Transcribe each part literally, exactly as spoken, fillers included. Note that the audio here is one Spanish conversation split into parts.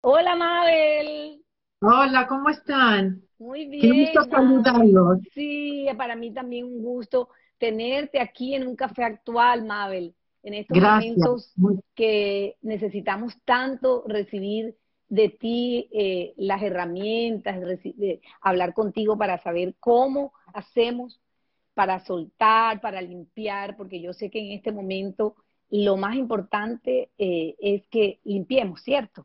Hola Mabel, Hola, ¿cómo están? muy Qué gusto bien Mabel. saludarlos. Sí, para mí también un gusto tenerte aquí en un café actual, Mabel, en estos Gracias. momentos Muy- que necesitamos tanto recibir de ti eh, las herramientas, reci- de hablar contigo para saber cómo hacemos para soltar, para limpiar, porque yo sé que en este momento lo más importante eh, es que limpiemos, ¿cierto?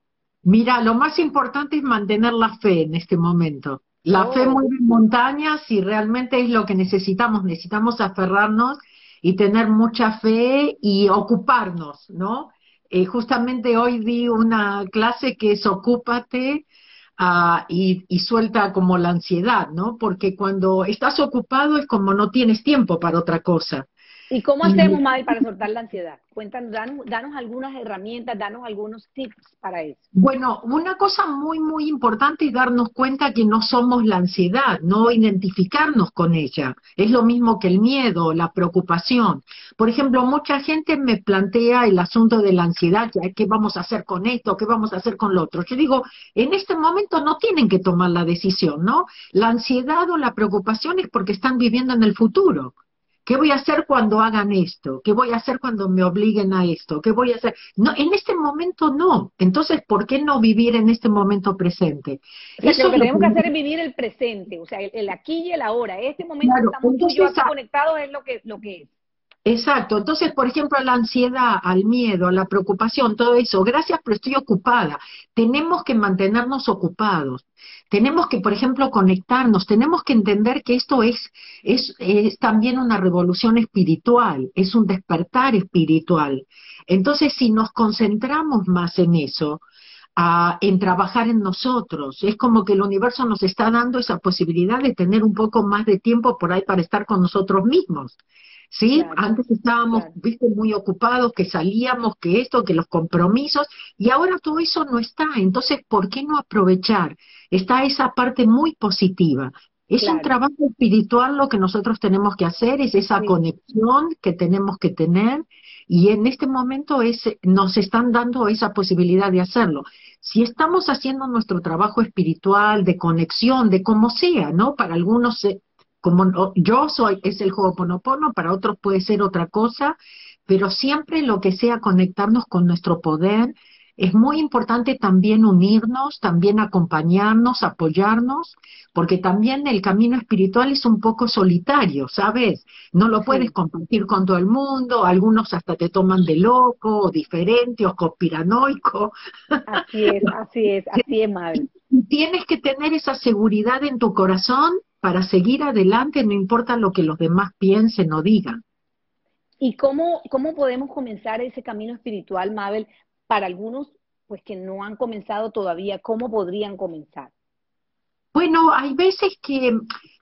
Mira, lo más importante es mantener la fe en este momento. La fe Oh, mueve montañas y realmente es lo que necesitamos. Necesitamos aferrarnos y tener mucha fe y ocuparnos, ¿no? Eh, justamente hoy di una clase que es ocúpate, ah, y, y suelta como la ansiedad, ¿no? Porque cuando estás ocupado es como no tienes tiempo para otra cosa. ¿y cómo Y hacemos, Mabel, para soltar la ansiedad? Cuéntanos, danos, danos algunas herramientas, danos algunos tips para eso. Bueno, una cosa muy, muy importante es darnos cuenta que no somos la ansiedad, no identificarnos con ella. Es lo mismo que el miedo, la preocupación. Por ejemplo, mucha gente me plantea el asunto de la ansiedad, ya, ¿qué vamos a hacer con esto? ¿Qué vamos a hacer con lo otro? Yo digo, en este momento no tienen que tomar la decisión, ¿no? La ansiedad o la preocupación es porque están viviendo en el futuro. ¿Qué voy a hacer cuando hagan esto? ¿Qué voy a hacer cuando me obliguen a esto? ¿Qué voy a hacer? No, en este momento no. Entonces, ¿por qué no vivir en este momento presente? O sea, que Eso lo es que lo tenemos que hacer primero. es vivir el presente, o sea, el, el aquí y el ahora. Este momento que Claro, estamos tú y yo entonces aquí conectados es lo que, lo que es. exacto, entonces, por ejemplo, a la ansiedad, al miedo, a la preocupación, todo eso, gracias, pero estoy ocupada. Tenemos que mantenernos ocupados. Tenemos que, por ejemplo, conectarnos. Tenemos que entender que esto es, es, es también una revolución espiritual, es un despertar espiritual. Entonces, si nos concentramos más en eso, ah, en trabajar en nosotros, es como que el universo nos está dando esa posibilidad de tener un poco más de tiempo por ahí para estar con nosotros mismos. ¿Sí? Claro, Antes estábamos, claro. viste, muy ocupados, que salíamos, que esto, que los compromisos, y ahora todo eso no está. Entonces, ¿por qué no aprovechar? Está esa parte muy positiva. Es un Claro, trabajo espiritual lo que nosotros tenemos que hacer, es esa sí. conexión que tenemos que tener, y en este momento es, nos están dando esa posibilidad de hacerlo. Si estamos haciendo nuestro trabajo espiritual, de conexión, de como sea, ¿no? Para algunos eh, como no- yo soy, es el Ho'oponopono, para otros puede ser otra cosa, pero siempre lo que sea conectarnos con nuestro poder, es muy importante también unirnos, también acompañarnos, apoyarnos, porque también el camino espiritual es un poco solitario, ¿sabes? No lo puedes Sí, compartir con todo el mundo, algunos hasta te toman de loco, o diferente, o conspiranoico. así es, así es, así es, Mabel. Y tienes que tener esa seguridad en tu corazón para seguir adelante, no importa lo que los demás piensen o digan. ¿Y cómo, cómo podemos comenzar ese camino espiritual, Mabel, para algunos pues que no han comenzado todavía? ¿Cómo podrían comenzar? Bueno, hay veces que,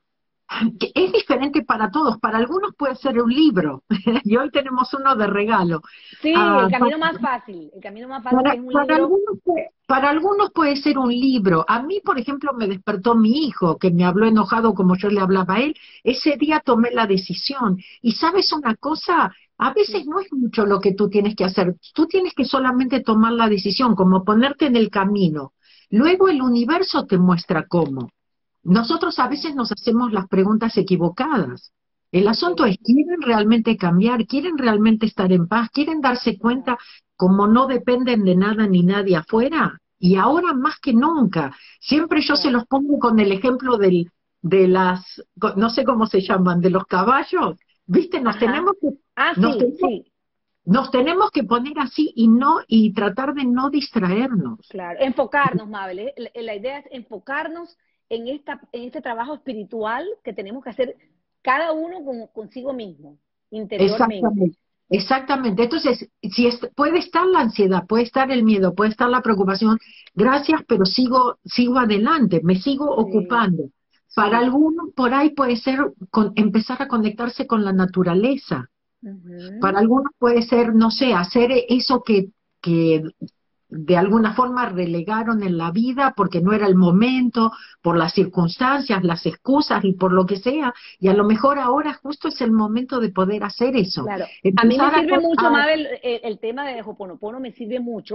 que es diferente para todos. Para algunos puede ser un libro, y hoy tenemos uno de regalo. Sí, Ah, el camino más fácil, el camino más fácil que Para, es un para libro. algunos puede, para algunos puede ser un libro. A mí, por ejemplo, me despertó mi hijo, que me habló enojado como yo le hablaba a él. Ese día tomé la decisión. Y sabes una cosa, a veces Sí, no es mucho lo que tú tienes que hacer. Tú tienes que solamente tomar la decisión, como ponerte en el camino. Luego el universo te muestra cómo. Nosotros a claro, veces nos hacemos las preguntas equivocadas. El asunto ok, es, ¿quieren realmente cambiar? ¿Quieren realmente estar en paz? ¿Quieren darse claro. cuenta como no dependen de nada ni nadie afuera? Y ahora más que nunca, siempre yo se Claro. los pongo con el ejemplo del, de las, co- no sé cómo se llaman, de los caballos. ¿Viste? Nos Ajá. tenemos que, Ah, nos sí, tenemos, sí, nos tenemos que poner así y no, y tratar de no distraernos. claro. Enfocarnos, Mabel. ¿eh? La, la idea es enfocarnos en, esta, en este trabajo espiritual que tenemos que hacer cada uno con, consigo mismo, interiormente. Exactamente, exactamente. Entonces, si es- puede estar la ansiedad, puede estar el miedo, puede estar la preocupación, gracias, pero sigo, sigo adelante, me sigo Sí, ocupando. Para sí. algunos, por ahí puede ser con- empezar a conectarse con la naturaleza. Para Ujú. algunos puede ser, no sé, hacer eso que, que de alguna forma relegaron en la vida porque no era el momento, por las circunstancias, las excusas y por lo que sea, y a lo mejor ahora justo es el momento de poder hacer eso. Claro. A mí me Empezar a, sirve mucho, a- Mabel, el, el tema de Hoponopono me sirve mucho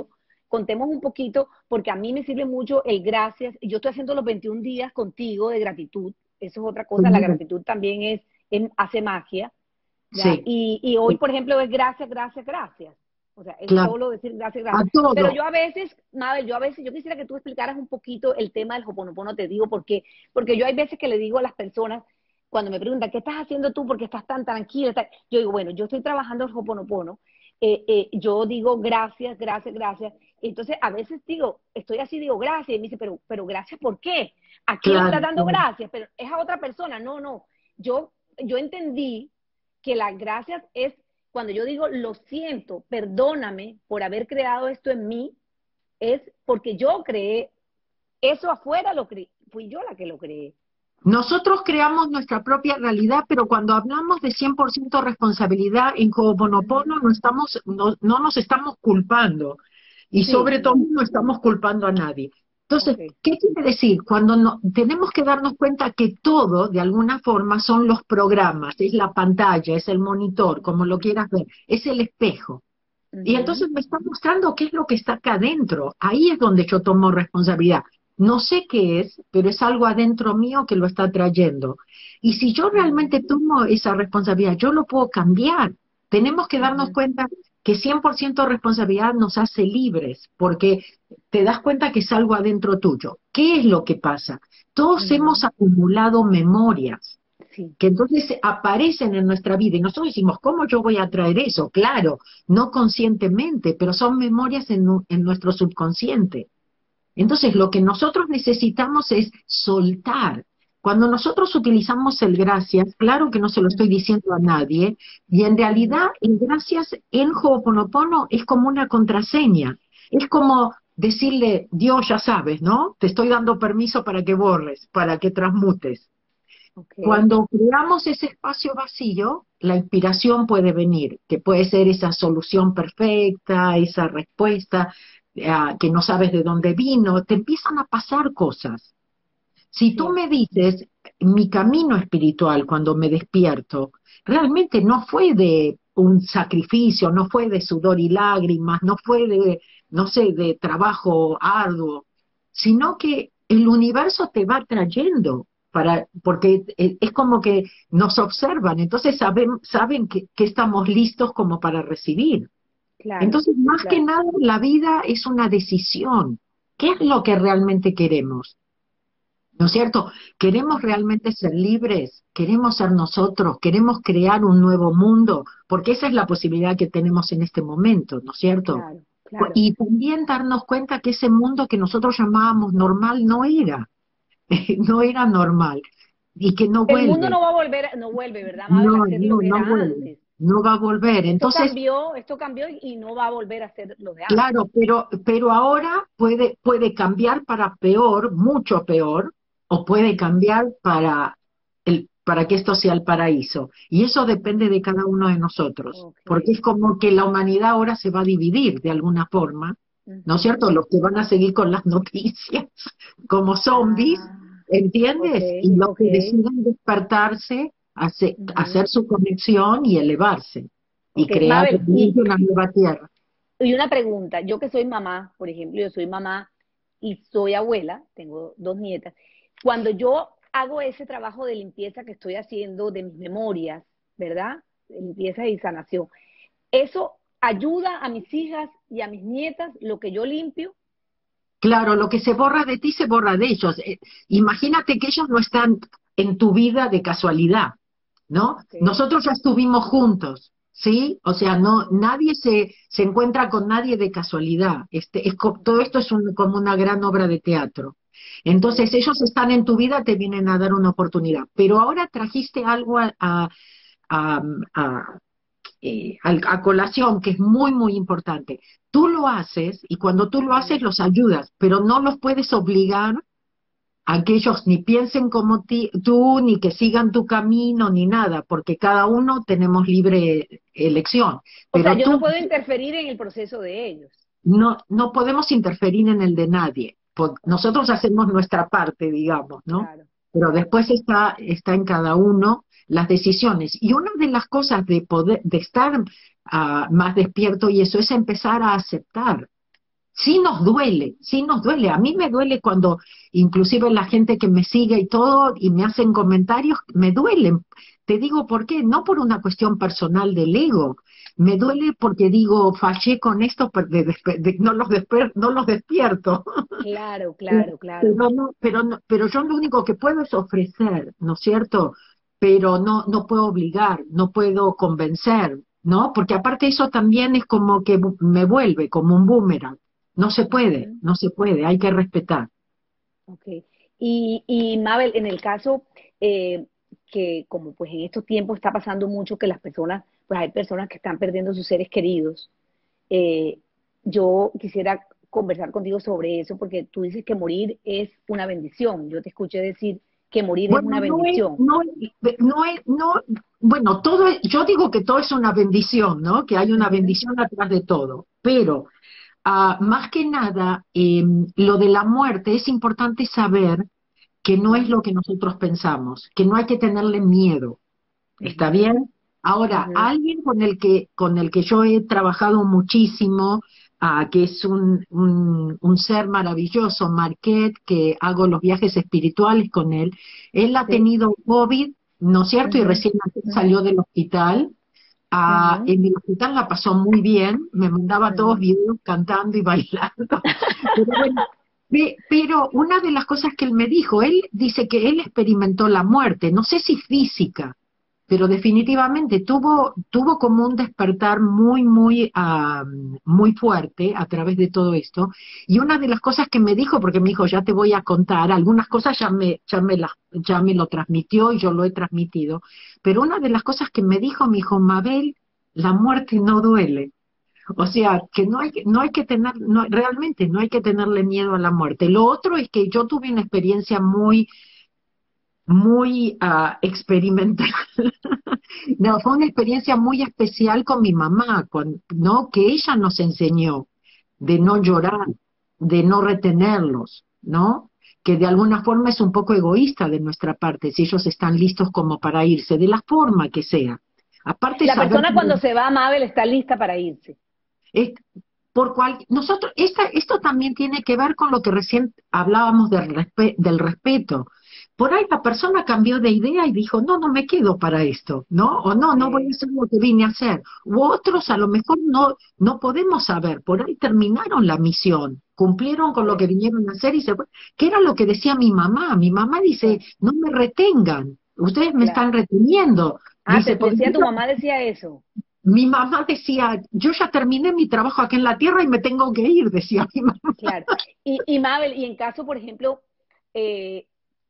contemos un poquito, porque a mí me sirve mucho el gracias. Yo estoy haciendo los veintiún días contigo de gratitud, eso es otra cosa, la gratitud también es, es hace magia, ¿ya? Sí. Y, y hoy, por ejemplo, es gracias, gracias, gracias. O sea, es Claro. solo decir gracias, A gracias. todo. Pero yo a veces, Mabel, yo a veces, yo quisiera que tú explicaras un poquito el tema del Ho'oponopono, te digo por qué. Porque yo hay veces que le digo a las personas, cuando me preguntan, ¿qué estás haciendo tú? Porque estás tan tranquila. Tan... Yo digo, bueno, yo estoy trabajando el Ho'oponopono. Eh, eh, yo digo gracias, gracias, gracias. Entonces, a veces digo, estoy así, digo gracias. Y me dice, pero, pero gracias, ¿por qué? ¿A quién Claro, le estás dando claro. gracias? Pero es a otra persona. No, no. Yo, yo entendí que las gracias es cuando yo digo, lo siento, perdóname por haber creado esto en mí, es porque yo creé, eso afuera lo creé, fui yo la que lo creé. Nosotros creamos nuestra propia realidad, pero cuando hablamos de cien por ciento responsabilidad en Ho'oponopono no, estamos, no, no nos estamos culpando, y Sí, sobre todo no. no estamos culpando a nadie. Entonces, Okay. ¿qué quiere decir? Cuando no, tenemos que darnos cuenta que todo, de alguna forma, son los programas, es la pantalla, es el monitor, como lo quieras ver, es el espejo. Uh-huh. Y entonces me está mostrando qué es lo que está acá adentro. Ahí es donde yo tomo responsabilidad. No sé qué es, pero es algo adentro mío que lo está trayendo. Y si yo realmente tomo esa responsabilidad, yo lo puedo cambiar. Tenemos que darnos Uh-huh. cuenta que cien por ciento responsabilidad nos hace libres, porque te das cuenta que es algo adentro tuyo. ¿Qué es lo que pasa? Todos Uh-huh. hemos acumulado memorias. Sí. Que entonces aparecen en nuestra vida y nosotros decimos, ¿cómo yo voy a traer eso? Claro, no conscientemente, pero son memorias en, en nuestro subconsciente. Entonces lo que nosotros necesitamos es soltar. Cuando nosotros utilizamos el gracias, claro que no se lo estoy diciendo a nadie, y en realidad el gracias en Ho'oponopono es como una contraseña, es como decirle, Dios ya sabes, ¿no? Te estoy dando permiso para que borres, para que transmutes. Okay. Cuando creamos ese espacio vacío, la inspiración puede venir, que puede ser esa solución perfecta, esa respuesta uh, que no sabes de dónde vino, te empiezan a pasar cosas. Si tú me dices, mi camino espiritual cuando me despierto, realmente no fue de un sacrificio, no fue de sudor y lágrimas, no fue de, no sé, de trabajo arduo, sino que el universo te va trayendo, para, porque es como que nos observan, entonces saben, saben que, que estamos listos como para recibir. Claro, entonces, más claro. que nada, la vida es una decisión. ¿Qué es lo que realmente queremos? ¿No es cierto? ¿Queremos realmente ser libres? ¿Queremos ser nosotros? ¿Queremos crear un nuevo mundo? Porque esa es la posibilidad que tenemos en este momento, ¿no es cierto? Claro, claro. Y también darnos cuenta que ese mundo que nosotros llamábamos normal no era, no era normal, y que no vuelve. El mundo no va a volver, no vuelve, ¿verdad, Mabel? No, A ser no, lo que no era vuelve, antes. no va a volver. Esto Entonces, cambió, esto cambió y no va a volver a ser lo de antes. claro, pero, pero ahora puede, puede cambiar para peor, mucho peor, o puede cambiar para, el, para que esto sea el paraíso. Y eso depende de cada uno de nosotros, Okay. porque es como que la humanidad ahora se va a dividir de alguna forma, Uh-huh. ¿no es cierto? Los que van a seguir con las noticias como zombies, Ah, ¿entiendes? okay, Y los okay. que deciden despertarse, hacer, Uh-huh. hacer su conexión y elevarse, y Okay. crear Mabel, y, una nueva tierra. y una pregunta, yo que soy mamá, por ejemplo, yo soy mamá y soy abuela, tengo dos nietas, cuando yo hago ese trabajo de limpieza que estoy haciendo de mis memorias, ¿verdad? De limpieza y sanación, ¿eso ayuda a mis hijas y a mis nietas lo que yo limpio? Claro, lo que se borra de ti se borra de ellos. Eh, imagínate que ellos no están en tu vida de casualidad, ¿no? Okay. Nosotros ya estuvimos juntos, ¿sí? O sea, no, nadie se, se encuentra con nadie de casualidad. Este, es, todo esto es un, como una gran obra de teatro. Entonces, Okay. ellos están en tu vida, te vienen a dar una oportunidad. Pero ahora trajiste algo a, a, a, a Eh, a colación, que es muy, muy importante. Tú lo haces y cuando tú lo haces los ayudas, pero no los puedes obligar a que ellos ni piensen como ti, tú, ni que sigan tu camino, ni nada, porque cada uno tenemos libre elección. O sea, Pero yo no tú puedo interferir en el proceso de ellos. no, no podemos interferir en el de nadie. Nosotros hacemos nuestra parte, digamos, ¿no? Claro. Pero después está, está en cada uno las decisiones. Y una de las cosas de poder, de estar uh, más despierto y eso es empezar a aceptar. sí nos duele, sí nos duele. A mí me duele cuando inclusive la gente que me sigue y todo y me hacen comentarios, me duelen. Te digo por qué, no por una cuestión personal del ego, me duele porque digo, fallé con esto, pero de- de- de- no, los desper- no los despierto. Claro, claro, claro. Pero, no, pero, no, pero yo lo único que puedo es ofrecer, ¿no es cierto? Pero no, no puedo obligar, no puedo convencer, ¿no? Porque aparte eso también es como que bu- me vuelve como un boomerang. No se puede, Ujú. no se puede, hay que respetar. Okay. Y, y Mabel, en el caso eh, que como pues en estos tiempos está pasando mucho que las personas, pues hay personas que están perdiendo sus seres queridos, eh, yo quisiera conversar contigo sobre eso porque tú dices que morir es una bendición. Yo te escuché decir que morir es Bueno, una no es, bendición. no, es- no es, no, bueno, todo es- yo digo que todo es una bendición, ¿no? Que hay una Ujú, bendición atrás de todo, pero ah, más que nada, eh, lo de la muerte es importante saber que no es ujú, lo que nosotros pensamos, que no hay que tenerle miedo, ¿está ujú, bien? Ahora, ujú. alguien con el que, con el que yo he trabajado muchísimo, ah, que es un, un, un ser maravilloso, Marquette, que hago los viajes espirituales con él, él ha Sí. tenido COVID, ¿no es cierto? Y Ujú, recién ujú, salió del hospital. Ah, ujú, en el hospital la pasó muy bien, me mandaba todos ujú. videos cantando y bailando. Pero bueno, Pe- pero una de las cosas que él me dijo, él dice que él experimentó la muerte, no sé si física, pero definitivamente tuvo, tuvo como un despertar muy, muy, ah, muy fuerte a través de todo esto. Y una de las cosas que me dijo, porque me dijo, ya te voy a contar, algunas cosas ya me, ya me las, ya me lo transmitió y yo lo he transmitido, pero una de las cosas que me dijo, me dijo, Mabel, la muerte no duele. O sea, que no hay, que- no hay que tener, no, realmente no hay que tenerle miedo a la muerte. Lo otro es que yo tuve una experiencia muy, muy ah, experimental. No, fue una experiencia muy especial con mi mamá, con, ¿no? Que ella nos enseñó de no Ujú. llorar, de no retenerlos, ¿no? Que de alguna forma es un poco egoísta de nuestra parte, si ellos están listos como para irse, de la forma que sea. Aparte La saber persona cuando se va, Mabel, está lista para irse. es- por cual, nosotros, esta, esto también tiene que ver con lo que recién hablábamos del, respe- del respeto. Por ahí la persona cambió de idea y dijo, no, no me quedo para esto, ¿no? O no, no voy a Sí, hacer lo que vine a hacer. U otros a lo mejor no, no podemos saber, por ahí terminaron la misión, cumplieron con lo sí, que vinieron a hacer y se fue. ¿Qué era lo que decía mi mamá? Mi mamá dice, claro, no me retengan, ustedes me claro. están reteniendo. Ah, Dice, te porque decía, tu mamá decía eso. mi mamá decía, yo ya terminé mi trabajo aquí en la tierra y me tengo que ir, decía mi mamá. Claro. Y, y Mabel, y en caso, por ejemplo, eh,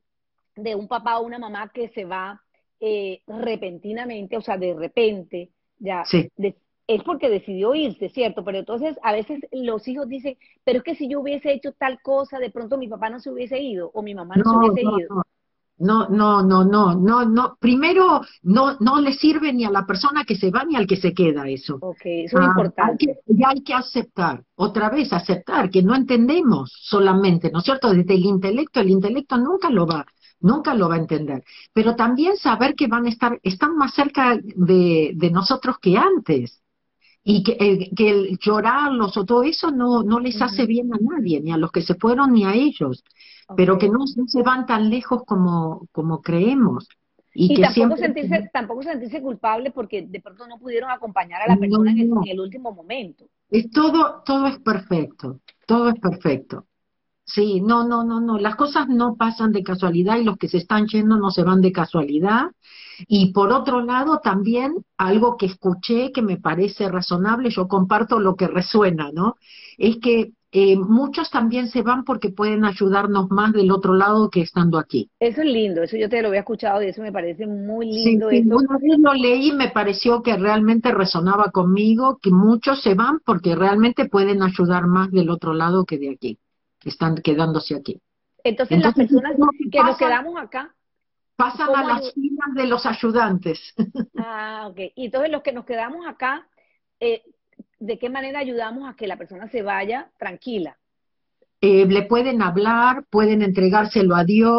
de un papá o una mamá que se va eh, repentinamente, o sea, de repente, ya, Sí, de- es porque decidió irse, ¿cierto? Pero entonces a veces los hijos dicen, pero es que si yo hubiese hecho tal cosa, de pronto mi papá no se hubiese ido o mi mamá no se no, hubiese no, ido. no. No, no, no, no, no, no. Primero, no, no le sirve ni a la persona que se va ni al que se queda eso. Ok, eso es Ah, hay que, importante. ya hay que aceptar, otra vez aceptar que no entendemos solamente, ¿no es cierto? Desde el intelecto, el intelecto nunca lo va, nunca lo va a entender. Pero también saber que van a estar, están más cerca de, de nosotros que antes. Y que, el, que el llorarlos o todo eso no, no les hace Ujú. bien a nadie, ni a los que se fueron ni a ellos, Ok. pero que no, no se van tan lejos como, como creemos y Y que tampoco siempre... sentirse, tampoco sentirse culpable porque de pronto no pudieron acompañar a la No, persona en el, en no, el último momento. es todo, todo es perfecto, todo es perfecto. Sí, no, no, no, no, las cosas no pasan de casualidad y los que se están yendo no se van de casualidad. Y por otro lado, también algo que escuché que me parece razonable, yo comparto lo que resuena, ¿no? Es que eh, muchos también se van porque pueden ayudarnos más del otro lado que estando aquí. Eso es lindo, eso yo te lo había escuchado y eso me parece muy Sí, lindo sí, eso. una vez lo leí y me pareció que realmente resonaba conmigo, que muchos se van porque realmente pueden ayudar más del otro lado que de aquí, que están quedándose aquí. Entonces las Entonces, personas como que que nos pasan, quedamos acá, pasan a ¿cómo las ayudar? filas de los ayudantes. Ah, ok. Y entonces los que nos quedamos acá, eh, ¿de qué manera ayudamos a que la persona se vaya tranquila? Eh, le pueden hablar, pueden entregárselo a Dios,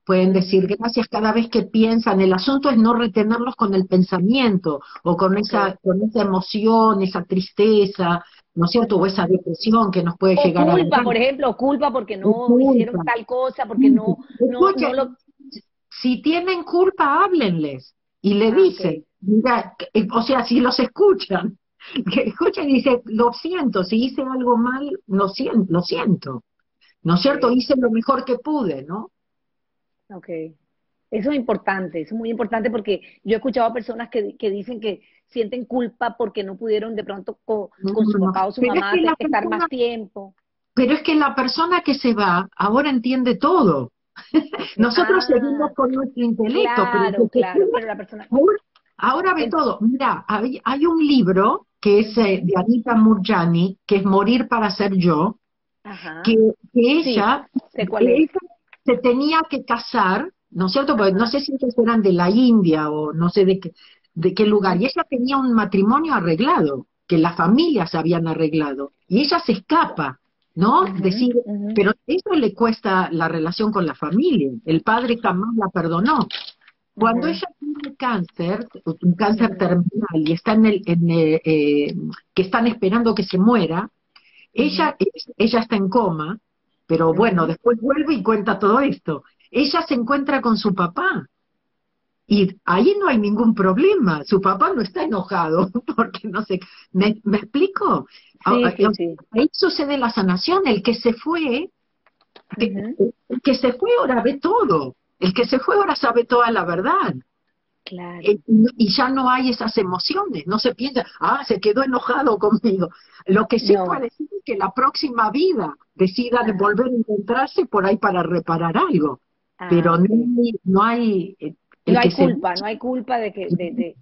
pueden decir gracias cada vez que piensan. El asunto es no retenerlos con el pensamiento o con esa, con esa emoción, esa tristeza, ¿no es cierto? O esa depresión que nos puede O llegar a culpa, agarrar. por ejemplo, o culpa porque Es no hicieron culpa. tal cosa, porque no, no, Escucha, no lo... si tienen culpa, háblenles y le Ah, ok. dicen, mira, que- eh, o sea, si los escuchan, que escuchan y dicen, lo siento, si hice algo mal, lo siento, lo siento, ¿no es cierto? Ok, Hice lo mejor que pude, ¿no? ok. Eso es importante, eso es muy importante porque yo he escuchado a personas que, que dicen que sienten culpa porque no pudieron de pronto co- No, con su no. papá o su Pero es mamá que te- la estar más persona, tiempo. pero es que la persona que se va ahora entiende todo. Ok. Nosotros seguimos Ah, con nuestro intelecto, pero el que claro, se claro, fue, pero la persona... ahora, ahora ve en- todo. Mira, hay, hay un libro que es eh, Ujú, de Anita Murjani, que es Morir para ser yo, que, ajá, que sí, ella, sé cuál es. ella se tenía que casar, ¿no es cierto? Porque no Ajá, sé si ellos eran de la India o no sé de qué, de qué lugar, ujú, y ella tenía un matrimonio arreglado, que las familias habían arreglado, y ella se escapa, ¿no? ujú, Decir, ujú, pero eso le cuesta la relación con la familia, el padre jamás la perdonó. Cuando ujú, ella tiene cáncer, un cáncer ujú, terminal, y está en el, en el, eh, que están esperando que se muera, ujú, ella, es- ella está en coma, pero bueno, ujú. después vuelve y cuenta todo esto. Ella se encuentra con su papá y ahí no hay ningún problema. Su papá no está enojado porque no sé. ¿Me, me explico? A- Sí, a- sí, sí. Ahí sucede la sanación. El que se fue, que- Ujú, el que se fue ahora ve todo. El que se fue ahora sabe toda la verdad. Eh, claro. y ya no hay esas emociones, no se piensa, ah, se quedó enojado conmigo. Lo que sí No. puede ser es que la próxima vida decida de Ajá. volver a encontrarse por ahí para reparar algo, Ah, pero no ok. hay, no hay eh, No el que hay se culpa, no hay culpa de que, de, de...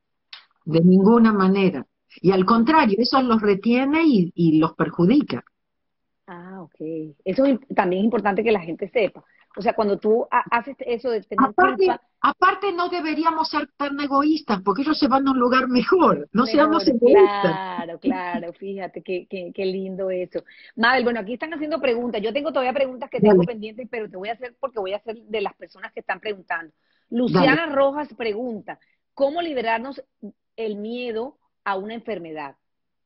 de ninguna manera. Y al Ujú. contrario, eso los retiene y, y los perjudica. Ah, ok. Eso es im- también es importante que la gente sepa. O sea, cuando tú ha- haces eso de tener Aparte, culpa, aparte no deberíamos ser tan egoístas, porque ellos se van a un lugar mejor, no seamos mejor, egoístas. claro, claro, fíjate qué, qué, qué lindo eso. Mabel, bueno, aquí están haciendo preguntas. Yo tengo todavía preguntas que tengo Dale, pendientes, pero te voy a hacer porque voy a hacer de las personas que están preguntando. dale. Luciana Rojas pregunta, ¿cómo liberarnos el miedo a una enfermedad?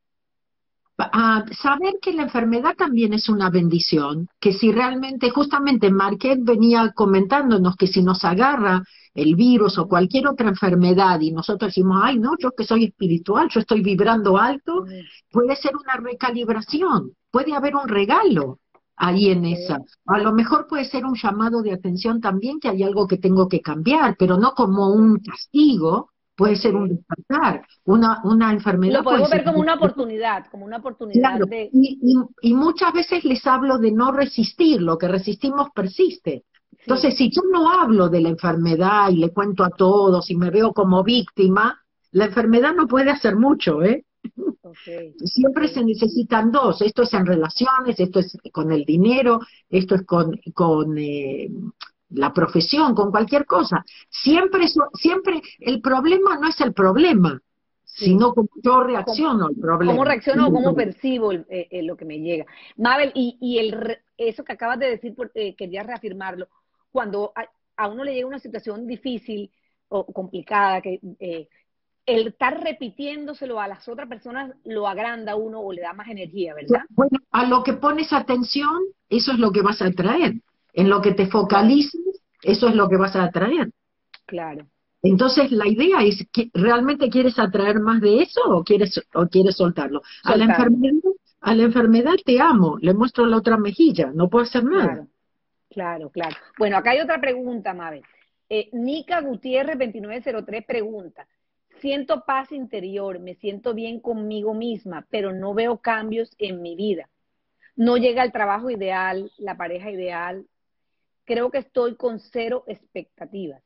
A saber que la enfermedad también es una bendición, que si realmente, justamente Marquette venía comentándonos que si nos agarra el virus o Ujú, cualquier otra enfermedad y nosotros decimos, ay no, yo que soy espiritual, yo estoy vibrando alto, ujú, puede ser una recalibración, puede haber un regalo ahí en esa. ok. A lo mejor puede ser un llamado de atención también que hay algo que tengo que cambiar, pero no como Ok, un castigo, puede ser un ok. despertar. Una, una Lo enfermedad puede podemos ser ver como una oportunidad, como una oportunidad claro, de, y, y, y muchas veces les hablo de no resistir, lo que resistimos persiste. sí, Entonces, si yo no hablo de la enfermedad y le cuento a todos y me veo como víctima, la enfermedad no puede hacer mucho, ¿eh? ok, ok, Siempre se necesitan dos. Esto es en relaciones, esto es con el dinero, esto es con, con eh, la profesión, con cualquier cosa. Siempre, eso- siempre el problema no es el problema, sí. sino cómo yo ¿Cómo, reacciono al cómo problema. reacciono o cómo percibo el- eh, eh, lo que me llega? Mabel, y, y el, re- eso que acabas de decir, por- eh, quería reafirmarlo, cuando a, a uno le llega una situación difícil o complicada, que eh, el estar repitiéndoselo a las otras personas lo agranda a uno o le da más energía, ¿verdad? Bueno, a lo que pones atención, eso es lo que vas a atraer. En lo que te Claro, focalices, eso es lo que vas a atraer. claro. Entonces, la idea es que realmente quieres atraer más de eso o quieres o quieres soltarlo. A la Soltarlo, enfermedad, a la enfermedad te amo, le muestro la otra mejilla, no puedo hacer nada. claro. Claro, claro. Bueno, acá hay otra pregunta, Mabel. Eh, Nica Gutiérrez veintinueve cero tres pregunta, siento paz interior, me siento bien conmigo misma, pero no veo cambios en mi vida. No llega el trabajo ideal, la pareja ideal. Creo que estoy con cero expectativas.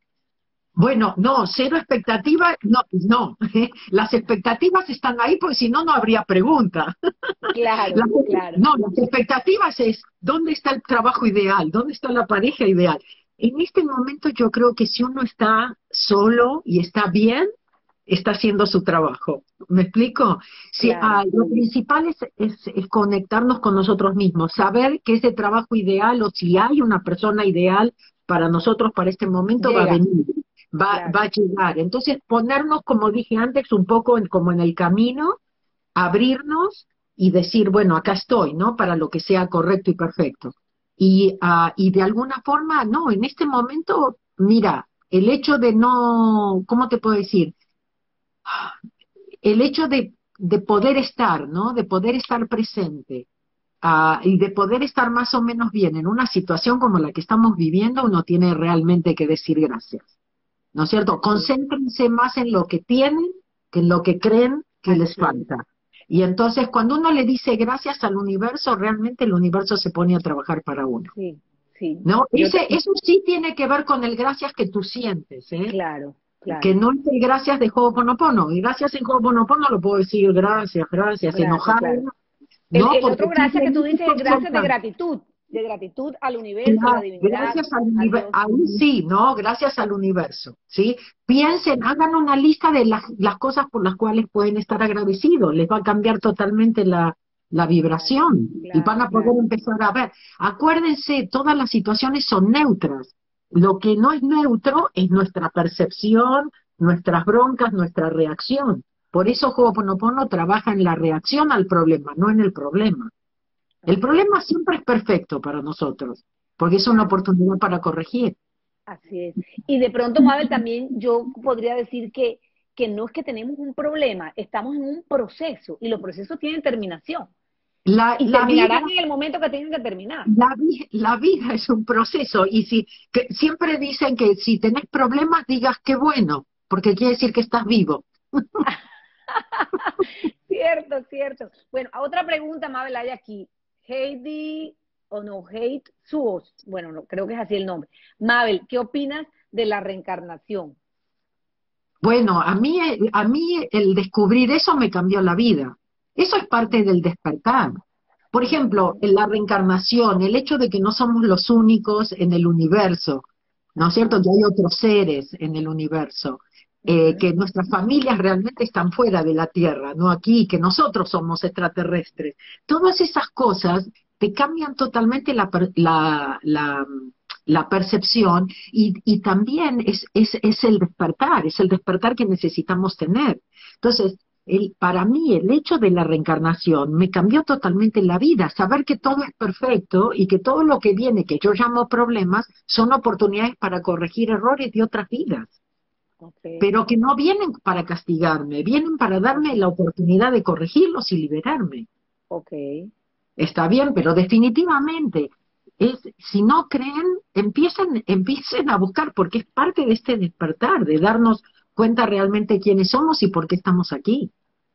Bueno, no, cero expectativas, no, no. Las expectativas están ahí porque si no, no habría pregunta. Claro, Las- claro. no, las expectativas es, ¿dónde está el trabajo ideal? ¿Dónde está la pareja ideal? En este momento yo creo que si uno está solo y está bien, está haciendo su trabajo. ¿Me explico? Si, Claro, ah, lo principal es, es, es conectarnos con nosotros mismos, saber que ese trabajo ideal o si hay una persona ideal para nosotros, para este momento, va a Llega, venir, va, claro. va a llegar. Entonces, ponernos, como dije antes, un poco en, como en el camino, abrirnos y decir, bueno, acá estoy, ¿no? Para lo que sea correcto y perfecto. Y, ah, y de alguna forma, no, en este momento, mira, el hecho de no, ¿cómo te puedo decir? El hecho de, de poder estar, ¿no? De poder estar presente, ah, y de poder estar más o menos bien en una situación como la que estamos viviendo, uno tiene realmente que decir gracias, ¿no es cierto? Así es, Concéntrense más en lo que tienen que en lo que creen que les así es. falta. Y entonces cuando uno le dice gracias al universo, realmente el universo se pone a trabajar para uno, Sí, sí. ¿no? Yo, Ese, ta- eso sí tiene que ver con el gracias que tú sientes, ¿eh? claro, Que claro. no es el gracias de Ho'oponopono. Y gracias en Ho'oponopono lo puedo decir gracias, gracias, Gracias, enojada, claro. El, no, el porque otro gracias que tú simplemente dices es estoy gracias de soltando. gratitud, de gratitud al universo, a la Gra- divinidad, Gracias al a universo, Dios. ahí sí, ¿no? Gracias al universo, ¿sí? Piensen, hagan una lista de las, las cosas por las cuales pueden estar agradecidos, les va a cambiar totalmente la, la Claro, vibración y van claro, a poder claro. empezar a ver. Acuérdense, todas las situaciones son neutras. Lo que no es neutro es nuestra percepción, nuestras broncas, nuestra reacción. Por eso Ho'oponopono trabaja en la reacción al problema, no en el problema. El Okay, problema siempre es perfecto para nosotros, porque es una claro, oportunidad para corregir. así es. Y de pronto, Mabel, también yo podría decir que, que no es que tenemos un problema, estamos en un proceso y los procesos tienen terminación La, y la vida, terminarán en el momento que tengan que terminar. la, vi- la vida es un proceso y si que siempre dicen que si tenés problemas digas qué bueno, porque quiere decir que estás vivo. Cierto, cierto. Bueno, a otra pregunta, Mabel, hay aquí. Heidi, o no, Hate Suos. Bueno, no, creo que es así el nombre. Mabel, ¿qué opinas de la reencarnación? Bueno, a mí, a mí el descubrir eso me cambió la vida. Eso es parte del despertar. Por ejemplo, Okay. en la reencarnación, el hecho de que no somos los únicos en el universo, ¿no es cierto? Ajá. Que hay otros seres en el universo, eh, Ujú. que nuestras familias realmente están fuera de la Tierra, no aquí, que nosotros somos extraterrestres. Todas esas cosas te cambian totalmente la, per- la, la, la percepción y, y también es, es, es el despertar, es el despertar que necesitamos tener. Entonces, el, para mí el hecho de la reencarnación me cambió totalmente la vida, saber que todo es perfecto y que todo lo que viene, que yo llamo problemas, son oportunidades para corregir errores de otras vidas, Okay, pero que no vienen para castigarme, vienen para darme la okay, oportunidad de corregirlos y liberarme. okay. Está bien, pero definitivamente, es, si no creen, empiecen, empiecen a buscar, porque es parte de este despertar, de darnos cuenta realmente quiénes somos y por qué estamos aquí.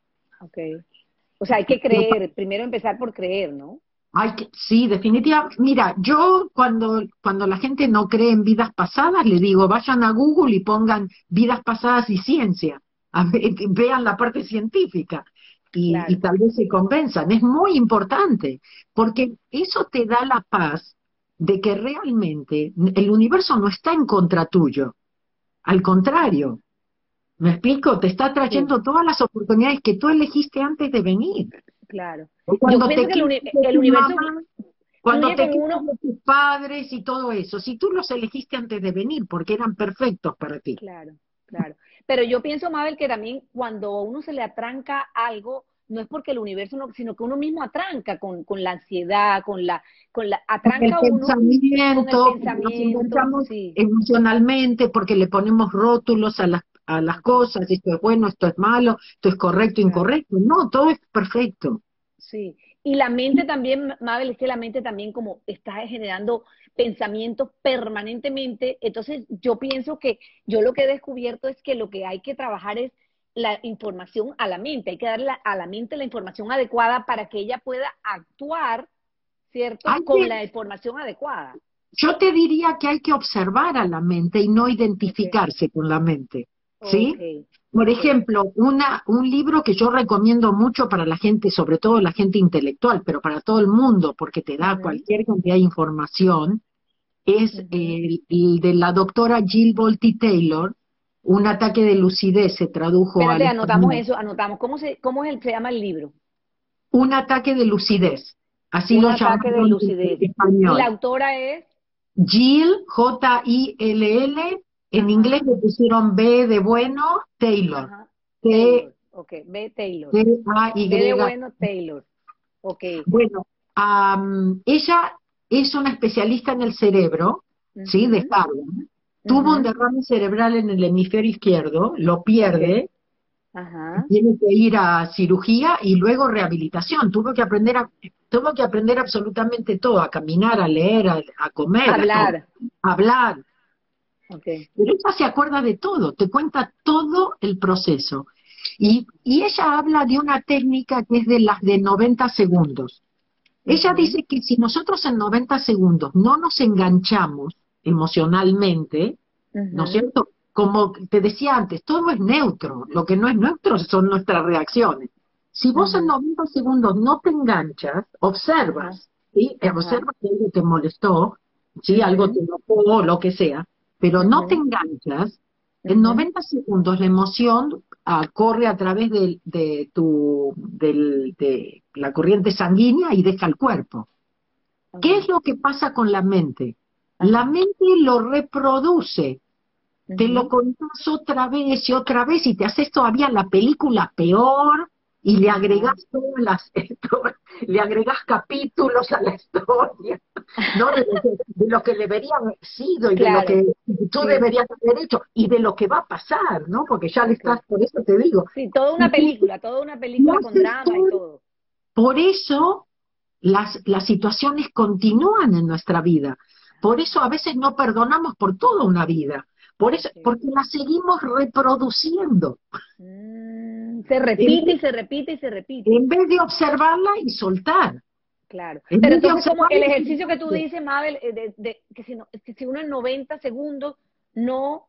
Okay. O sea, hay que creer, primero empezar por creer, ¿no? Ay, que- sí, definitivamente. Mira, yo cuando, cuando la gente no cree en vidas pasadas, le digo, vayan a Google y pongan vidas pasadas y ciencia. A ver, que vean la parte científica y, y Claro, tal vez se convenzan. Es muy importante, porque eso te da la paz de que realmente el universo no está en contra tuyo. Al contrario, ¿me explico? Te está sí, trayendo todas las oportunidades que tú elegiste antes de venir. claro. Yo Cuando pienso te que el, quejas uni- de el tu universo mamá, cuando fluye te con quejas uno, de tus padres y todo eso, si tú los elegiste antes de venir porque eran perfectos para ti. claro, claro. Pero yo pienso, Mabel, que también cuando a uno se le atranca algo, no es porque el universo no, sino que uno mismo atranca con, con la ansiedad, con la, con la, Con el atranca uno con el pensamiento, porque nos pensamiento, enganchamos sí, emocionalmente, porque le ponemos rótulos a las, a las ujú, cosas, esto es bueno, esto es malo, esto es correcto, claro. incorrecto. No, todo es perfecto. Sí, y la mente también, Mabel, es que la mente también como está generando pensamientos permanentemente, entonces yo pienso que yo lo que he descubierto es que lo que hay que trabajar es la información a la mente, hay que darle a la mente la información adecuada para que ella pueda actuar, ¿cierto? Hay Con que, la información adecuada. yo te diría que hay que observar a la mente y no Ok, identificarse con la mente, ok, ¿sí? Por ok. ejemplo, una, un libro que yo recomiendo mucho para la gente, sobre todo la gente intelectual, pero para todo el mundo, porque te da Ujú, cualquier cantidad de información, es ujú. el, el de la doctora Jill Bolte Taylor, Un ataque de lucidez, se tradujo al Espérate, anotamos español. eso, anotamos. ¿Cómo se, cómo es el, se llama el libro? Un ataque de lucidez, así Un lo ataque de llamaron en lucidez. Y la español. autora es... Jill, J I L L, en inglés Ajá, le pusieron B de bueno, Taylor. ajá. T, Taylor. Ok, B. Taylor. T A Y. B de bueno, Taylor. Ok. Bueno, am, ella es una especialista en el cerebro, ¿sí? De Ujú, Harvard. Tuvo un ujú, derrame cerebral en el hemisferio izquierdo, lo ok. pierde, Ajá. tiene que ir a cirugía y luego rehabilitación. Tuvo que aprender a, tuvo que aprender absolutamente todo, a caminar, a leer, a, a comer, a todo, Hablar. a hablar. Ok. Pero ella se acuerda de todo, te cuenta todo el proceso. Y, y ella habla de una técnica que es de las de noventa segundos. Ella Ujú, dice que si nosotros en noventa segundos no nos enganchamos emocionalmente, ¿no es ujú, cierto? Como te decía antes, todo es neutro, lo que no es neutro son nuestras reacciones. Si vos en ujú. noventa segundos no te enganchas, Ajá. observas, ¿sí? Eh, Ajá. Observas que algo te molestó, ¿sí? Algo te Ujú, enojó, lo que sea, pero no te ujú, enganchas, en ujú. noventa segundos la emoción ah, corre a través de, de tu, del- de la corriente sanguínea y deja el cuerpo. ¿Qué es Ok. lo que pasa con la mente? La Ajá. mente lo reproduce, te lo Ujú, contás otra vez y otra vez y te haces todavía la película peor y le ajá. agregás todas las, le agregás capítulos a la historia, ¿no? De lo que, de lo que debería haber sido y de lo Claro. que tú Sí. deberías haber hecho y de lo que va a pasar, ¿no? Porque ya le estás, Ok. por eso te digo. Sí, toda una Y tú, película, toda una tú película con haces drama y todo. todo. Por eso las, las situaciones continúan en nuestra vida. Por eso a veces no perdonamos por toda una vida. Por eso, Ok. porque la seguimos reproduciendo. Mm, se En, repite y se repite y se repite. en vez de observarla y soltar. Claro. En Pero vez de entonces, como el observarla y ejercicio que tú soltar. dices, Mabel, eh, de, de- que, si no, que si uno en noventa segundos no,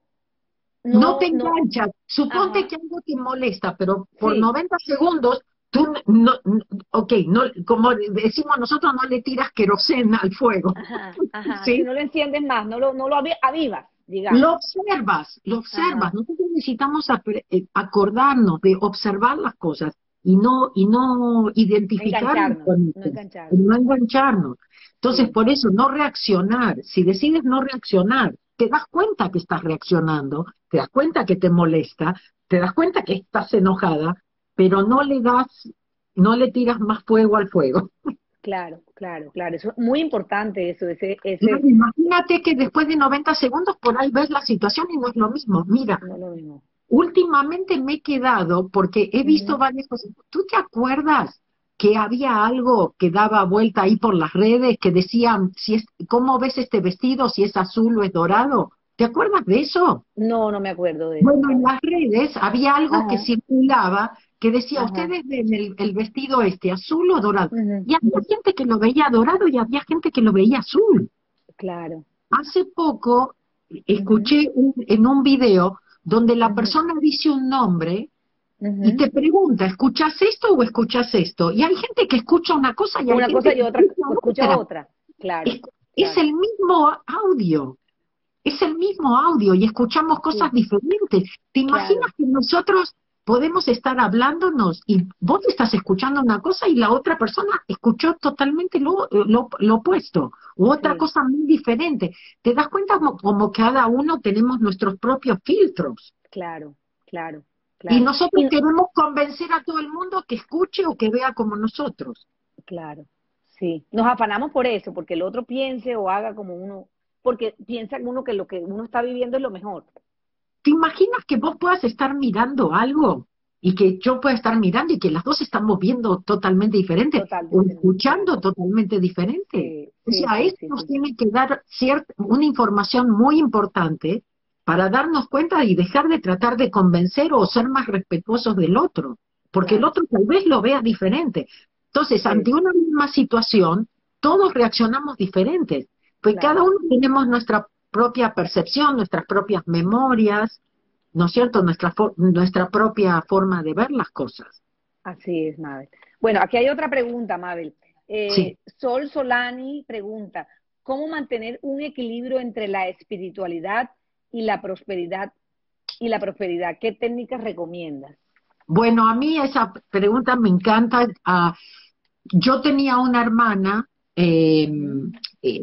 No te no, no, enganchas. Suponte ajá, que algo te molesta, pero por sí, noventa segundos, tú no, no- ok, no, como decimos nosotros, no le tiras querosena al fuego. ajá, ajá, si ¿Sí? no lo enciendes más, no lo, no lo avi- avivas, Lo digamos. observas, lo observas. Ajá, Nosotros necesitamos apre- eh, acordarnos de observar las cosas y no, y no identificarnos engancharnos, con no ellas, y engancharnos, no engancharnos. Entonces, sí, por eso, no reaccionar. Si decides no reaccionar, te das cuenta que estás reaccionando, te das cuenta que te molesta, te das cuenta que estás enojada, pero no le das, no le tiras más fuego al fuego. claro, claro, claro, eso es muy importante eso, ese, Claro, ese, imagínate que después de noventa segundos por ahí ves la situación y no es lo mismo. Mira, no lo mismo. últimamente me he quedado porque he visto Ujú. varias cosas. ¿Tú te acuerdas que había algo que daba vuelta ahí por las redes que decían si es, cómo ves este vestido, si es azul o es dorado? ¿Te acuerdas de eso? No, no me acuerdo de eso, Bueno, en Mabel. las redes había algo que Ajá, circulaba que decía, ajá, ustedes ven el, el vestido este, azul o dorado. ujú, Y había gente que lo veía dorado y había gente que lo veía azul. claro, Hace poco ujú, escuché un- en un video donde la ujú, persona dice un nombre y ujú. te pregunta, ¿escuchas esto o escuchas esto? Y hay gente que escucha una cosa y hay Una cosa gente y que otra, escucha o escucha otra. otra, claro, Es, es claro, el mismo audio, es el mismo audio y escuchamos cosas sí, diferentes. ¿Te imaginas claro, que nosotros podemos estar hablándonos y vos estás escuchando una cosa y la otra persona escuchó totalmente lo, lo, lo opuesto u otra sí, cosa muy diferente? ¿Te das cuenta como, como cada uno tenemos nuestros propios filtros? claro, claro, Y claro. nosotros Y queremos convencer a todo el mundo que escuche o que vea como nosotros. claro, sí. Nos afanamos por eso, porque el otro piense o haga como uno, porque piensa uno que lo que uno está viviendo es lo mejor. ¿Te imaginas que vos puedas estar mirando algo y que yo pueda estar mirando y que las dos estamos viendo totalmente diferente Total o diferente, claro. escuchando totalmente diferente? Sí, O sí, sea, sí, esto sí, nos sí. tiene que dar cierta, una información muy importante para darnos cuenta y dejar de tratar de convencer o ser más respetuosos del otro, porque el Claro, otro tal vez lo vea diferente. Entonces, sí, ante una misma situación, todos reaccionamos diferentes, pues cada claro. uno tenemos nuestra propia percepción, nuestras propias memorias, ¿no es cierto? Nuestra, for- nuestra propia forma de ver las cosas. Así es, Mabel. Bueno, aquí hay otra pregunta, Mabel. Sí. Eh, Sol Solani pregunta, ¿cómo mantener un equilibrio entre la espiritualidad y la prosperidad y la prosperidad? ¿Qué técnicas recomiendas? Bueno, a mí esa pregunta me encanta. Ah, yo tenía una hermana, eh, Ujú, eh,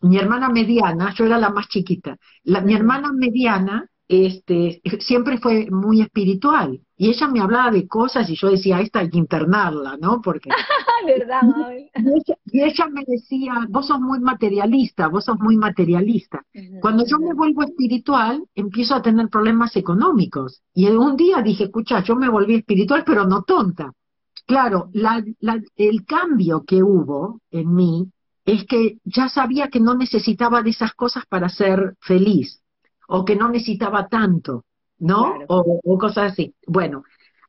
mi hermana mediana, yo era la más chiquita, la, mi Ujú. hermana mediana este, siempre fue muy espiritual y ella me hablaba de cosas y yo decía, esta hay que internarla, ¿no? Porque ¿Verdad, Mabel? y ella, y ella me decía, vos sos muy materialista, vos sos muy materialista. Ujú, Cuando yo me ujú. vuelvo espiritual, empiezo a tener problemas económicos. Y un día dije, escucha, yo me volví espiritual, pero no tonta. Claro, la- la- el cambio que hubo en mí es que ya sabía que no necesitaba de esas cosas para ser feliz, o que no necesitaba tanto, ¿no? Claro. O, o cosas así. Bueno,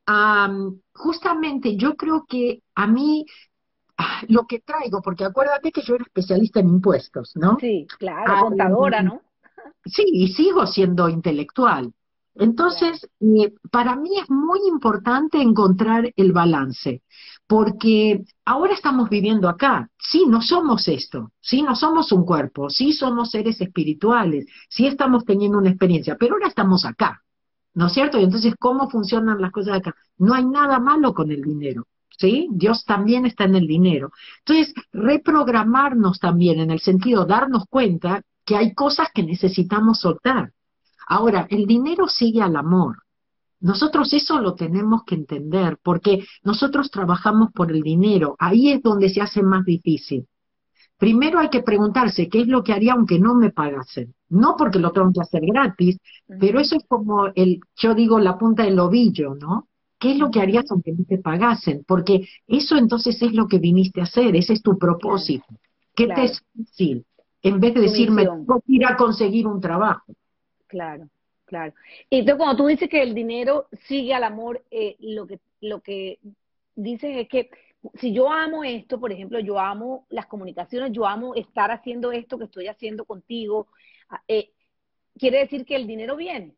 am, justamente yo creo que a mí ah, lo que traigo, porque acuérdate que yo era especialista en impuestos, ¿no? Sí, claro, Ah, contadora, ¿no? sí, y sigo siendo intelectual. Claro. Entonces, eh, para mí es muy importante encontrar el balance, porque ahora estamos viviendo acá. Sí, no somos esto, sí, no somos un cuerpo, sí somos seres espirituales, sí estamos teniendo una experiencia, pero ahora estamos acá, ¿no es cierto? Y entonces, ¿cómo funcionan las cosas acá? No hay nada malo con el dinero, ¿sí? Dios también está en el dinero. Entonces, reprogramarnos también en el sentido, darnos cuenta que hay cosas que necesitamos soltar. Ahora, el dinero sigue al amor. Nosotros eso lo tenemos que entender, porque nosotros trabajamos por el dinero. Ahí es donde se hace más difícil. Primero hay que preguntarse qué es lo que haría aunque no me pagasen. No porque lo tengo que hacer gratis, pero Ujú, eso es como el, yo digo, la punta del ovillo, ¿no? ¿Qué es lo que harías ujú. aunque no te pagasen? Porque eso entonces es lo que viniste a hacer, ese es tu Claro, propósito. ¿Qué te claro. es útil? En vez de Tu decirme, misión. tengo que ir a conseguir un trabajo. Claro, claro. Y entonces cuando tú dices que el dinero sigue al amor, eh, lo que, lo que dices es que si yo amo esto, por ejemplo, yo amo las comunicaciones, yo amo estar haciendo esto que estoy haciendo contigo, ah, eh, quiere decir que el dinero viene,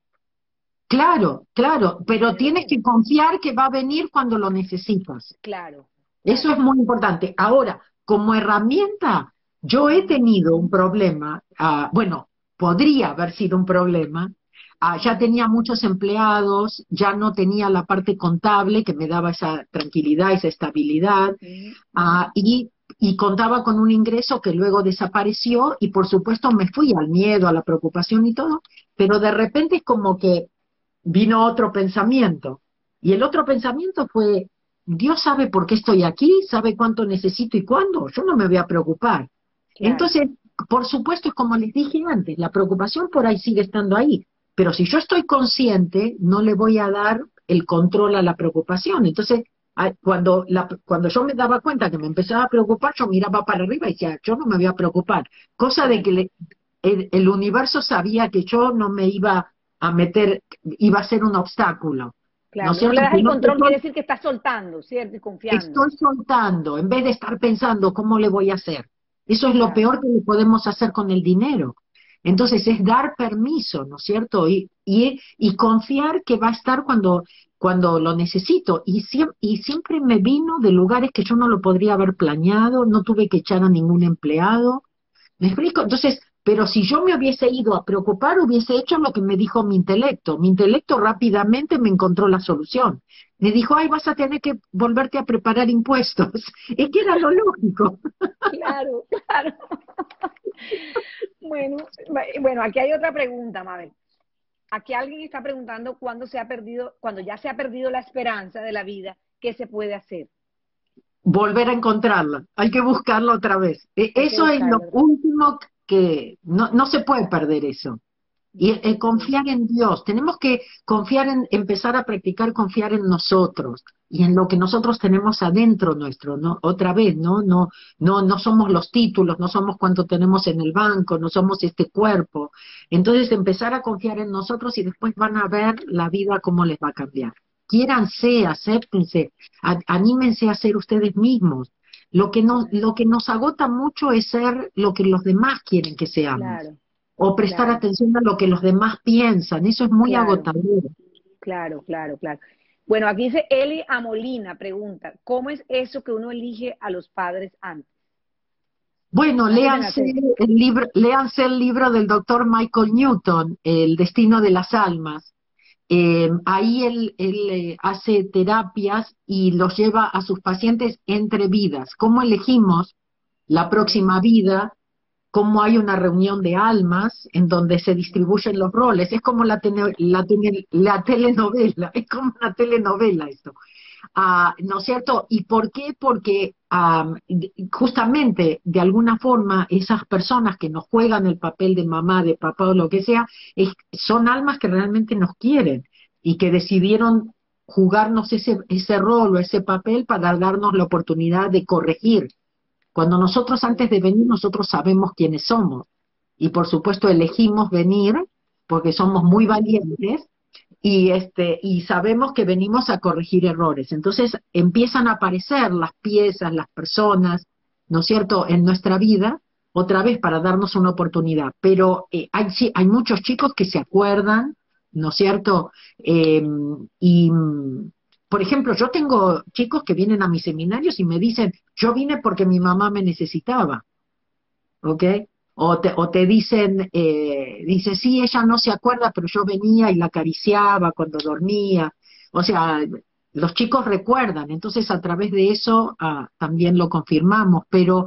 Claro, claro, el pero dinero tienes que viene. confiar que va a venir cuando lo necesitas. Claro, Eso claro. es muy importante. Ahora, como herramienta, yo he Ujú, tenido un problema, ah, bueno, podría haber sido un problema, ah, ya ujú, tenía muchos empleados, ya no tenía la parte contable que me daba esa tranquilidad, esa estabilidad, ujú, ujú. ah, y, y contaba con un ingreso que luego desapareció y por supuesto me fui al miedo, a la preocupación y todo, pero de repente es como que vino otro pensamiento. Y el otro pensamiento fue, Dios sabe por qué estoy aquí, sabe cuánto necesito y cuándo, yo no me voy a preocupar. Claro, Entonces, por supuesto, es como les dije antes, la preocupación por ahí sigue estando ahí, pero si yo estoy consciente, no le voy a dar el control a la preocupación. Entonces, a- cuando, la, cuando yo me daba cuenta que me empezaba a preocupar, yo miraba para arriba y decía, yo no me voy a preocupar. Cosa de claro, que le- el, el universo sabía que yo no me iba a meter, iba a ser un obstáculo, ¿no es claro. No le cierto? das el Sino que control, quiere estoy, decir que estás soltando, ¿cierto? Y confiando. estoy soltando, en vez de estar pensando cómo le voy a hacer. Eso es lo Claro. peor que le podemos hacer con el dinero. Entonces es dar permiso, ¿no es cierto? Y, y, y confiar que va a estar cuando, cuando lo necesito. Y, siem- y siempre me vino de lugares que yo no lo podría haber planeado, no tuve que echar a ningún empleado, ¿me explico? Entonces, pero si yo me hubiese ido a preocupar, hubiese hecho lo que me dijo mi intelecto. Mi intelecto rápidamente me encontró la solución. Me dijo, ay, vas a tener que volverte a preparar impuestos. Es que era lo lógico. Claro, claro. Bueno, bueno, aquí hay otra pregunta, Mabel. Aquí alguien está preguntando cuándo se ha perdido, cuando ya se ha perdido la esperanza de la vida, ¿qué se puede hacer? Volver a encontrarla. Hay que buscarla otra vez. E- Hay que Eso es lo buscarlo otra vez. último que no, no se puede perder eso. Y el, el Sí, confiar en Dios, tenemos que confiar en, empezar a practicar confiar en nosotros y en lo que nosotros tenemos adentro nuestro, ¿no? Otra vez, ¿no? No, no, no somos los títulos, no somos cuánto tenemos en el banco, no somos este cuerpo. Entonces empezar a confiar en nosotros y después van a ver la vida cómo les va a cambiar. Quiéranse, acéptense, a- anímense a ser ustedes mismos. Lo que nos, claro, lo que nos agota mucho es ser lo que los demás quieren que seamos claro, o prestar claro, atención a lo que los demás piensan. Eso es muy claro, agotador. claro, claro, claro. Bueno, aquí dice Eli Amolina, pregunta, ¿cómo es eso que uno elige a los padres antes? Bueno, Antes de léanse nacer. el libro, léanse el libro del doctor Michael Newton, El destino de las almas. Eh, ahí él, él eh, hace terapias y los lleva a sus pacientes entre vidas. ¿Cómo elegimos la Ujú, próxima vida? cómo hay una reunión de almas en donde se distribuyen los roles. Es como la, tene- la, tene- la telenovela, es como una telenovela esto. Ah, ¿no es cierto? ¿Y por qué? Porque am, de- justamente, de alguna forma, esas personas que nos juegan el papel de mamá, de papá o lo que sea, es- son almas que realmente nos quieren y que decidieron jugarnos ese, ese rol o ese papel para darnos la oportunidad de corregir. Cuando nosotros antes de venir, nosotros sabemos quiénes somos y por supuesto elegimos venir porque somos muy valientes y este y sabemos que venimos a corregir errores. Entonces empiezan a aparecer las piezas, las personas, ¿no es cierto?, en nuestra vida, otra vez para darnos una oportunidad. Pero eh, hay, sí, hay muchos chicos que se acuerdan, ¿no es cierto? Eh, y, mm, por ejemplo, yo tengo chicos que vienen a mis seminarios y me dicen, yo vine porque mi mamá me necesitaba. ¿Ok? O te, o te dicen, eh, dice, sí, ella no se acuerda, pero yo venía y la acariciaba cuando dormía. O sea, los chicos recuerdan, entonces a través de eso ah, también lo confirmamos, pero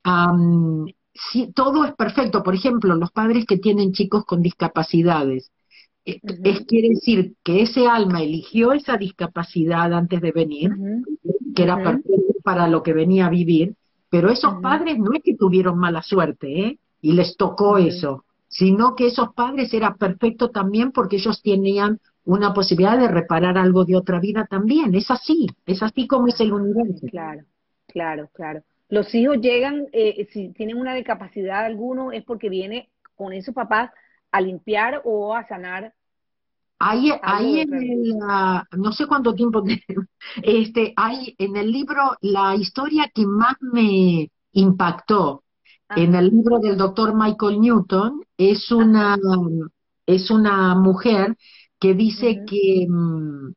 am, sí, todo es perfecto. Por ejemplo, los padres que tienen chicos con discapacidades, eh, es, Ujú, quiere decir que ese alma eligió esa discapacidad antes de venir, ujú, que era ujú, perfecto para lo que venía a vivir, pero esos ujú, padres no es que tuvieron mala suerte, ¿eh? Y les tocó ujú. eso, sino que esos padres era perfecto también porque ellos tenían una posibilidad de reparar algo de otra vida también. Es así, es así como es el Ah, universo. claro, claro, claro. Los hijos llegan, eh, si tienen una discapacidad alguno, es porque viene con esos papás a limpiar o a sanar Ahí, algo ahí de en otra vida. el, ah, no sé cuánto tiempo, te- este, hay en el libro, la historia que más me impactó en el Ajá, libro del doctor Michael Newton es una, ajá, es una mujer que dice ujú, que, mm,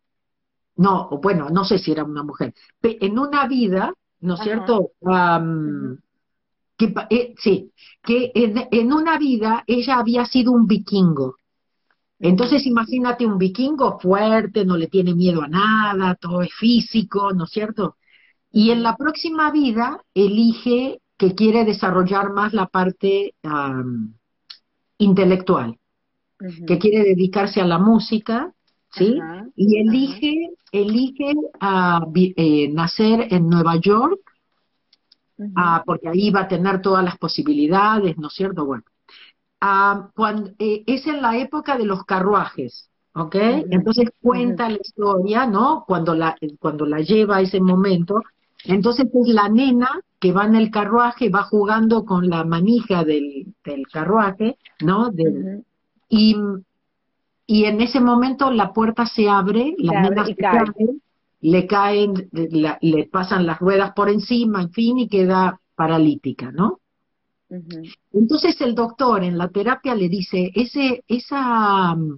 no, bueno, no sé si era una mujer, pe- en una vida, ¿no es ajá, cierto? ujú, Am, que, pa- eh, sí, que en, en una vida ella había sido un vikingo. ujú, Entonces imagínate un vikingo fuerte, no le tiene miedo a nada, todo es físico, ¿no es cierto? Y en ujú, la próxima vida elige que quiere desarrollar más la parte am, intelectual, que ujú, quiere dedicarse a la música, ¿sí? ajá, Y ajá, elige, elige ah, vi- eh, nacer en Nueva York, ujú, ah, porque ahí va a tener todas las posibilidades, ¿no es cierto? Bueno, ah, cuando, eh, es en la época de los carruajes, ¿ok? ujú, Entonces ujú, cuenta la historia, ¿no? Cuando la, cuando la lleva a ese momento. Entonces es la nena que va en el carruaje, va jugando con la manija del, del carruaje, ¿no? Del- ujú. y, y en ese momento la puerta se abre, la Se abre nena y se cae. cae, le caen, la- le pasan las ruedas por encima, en fin, y queda paralítica, ¿no? Ujú, Entonces el doctor en la terapia le dice, ese, esa, mm,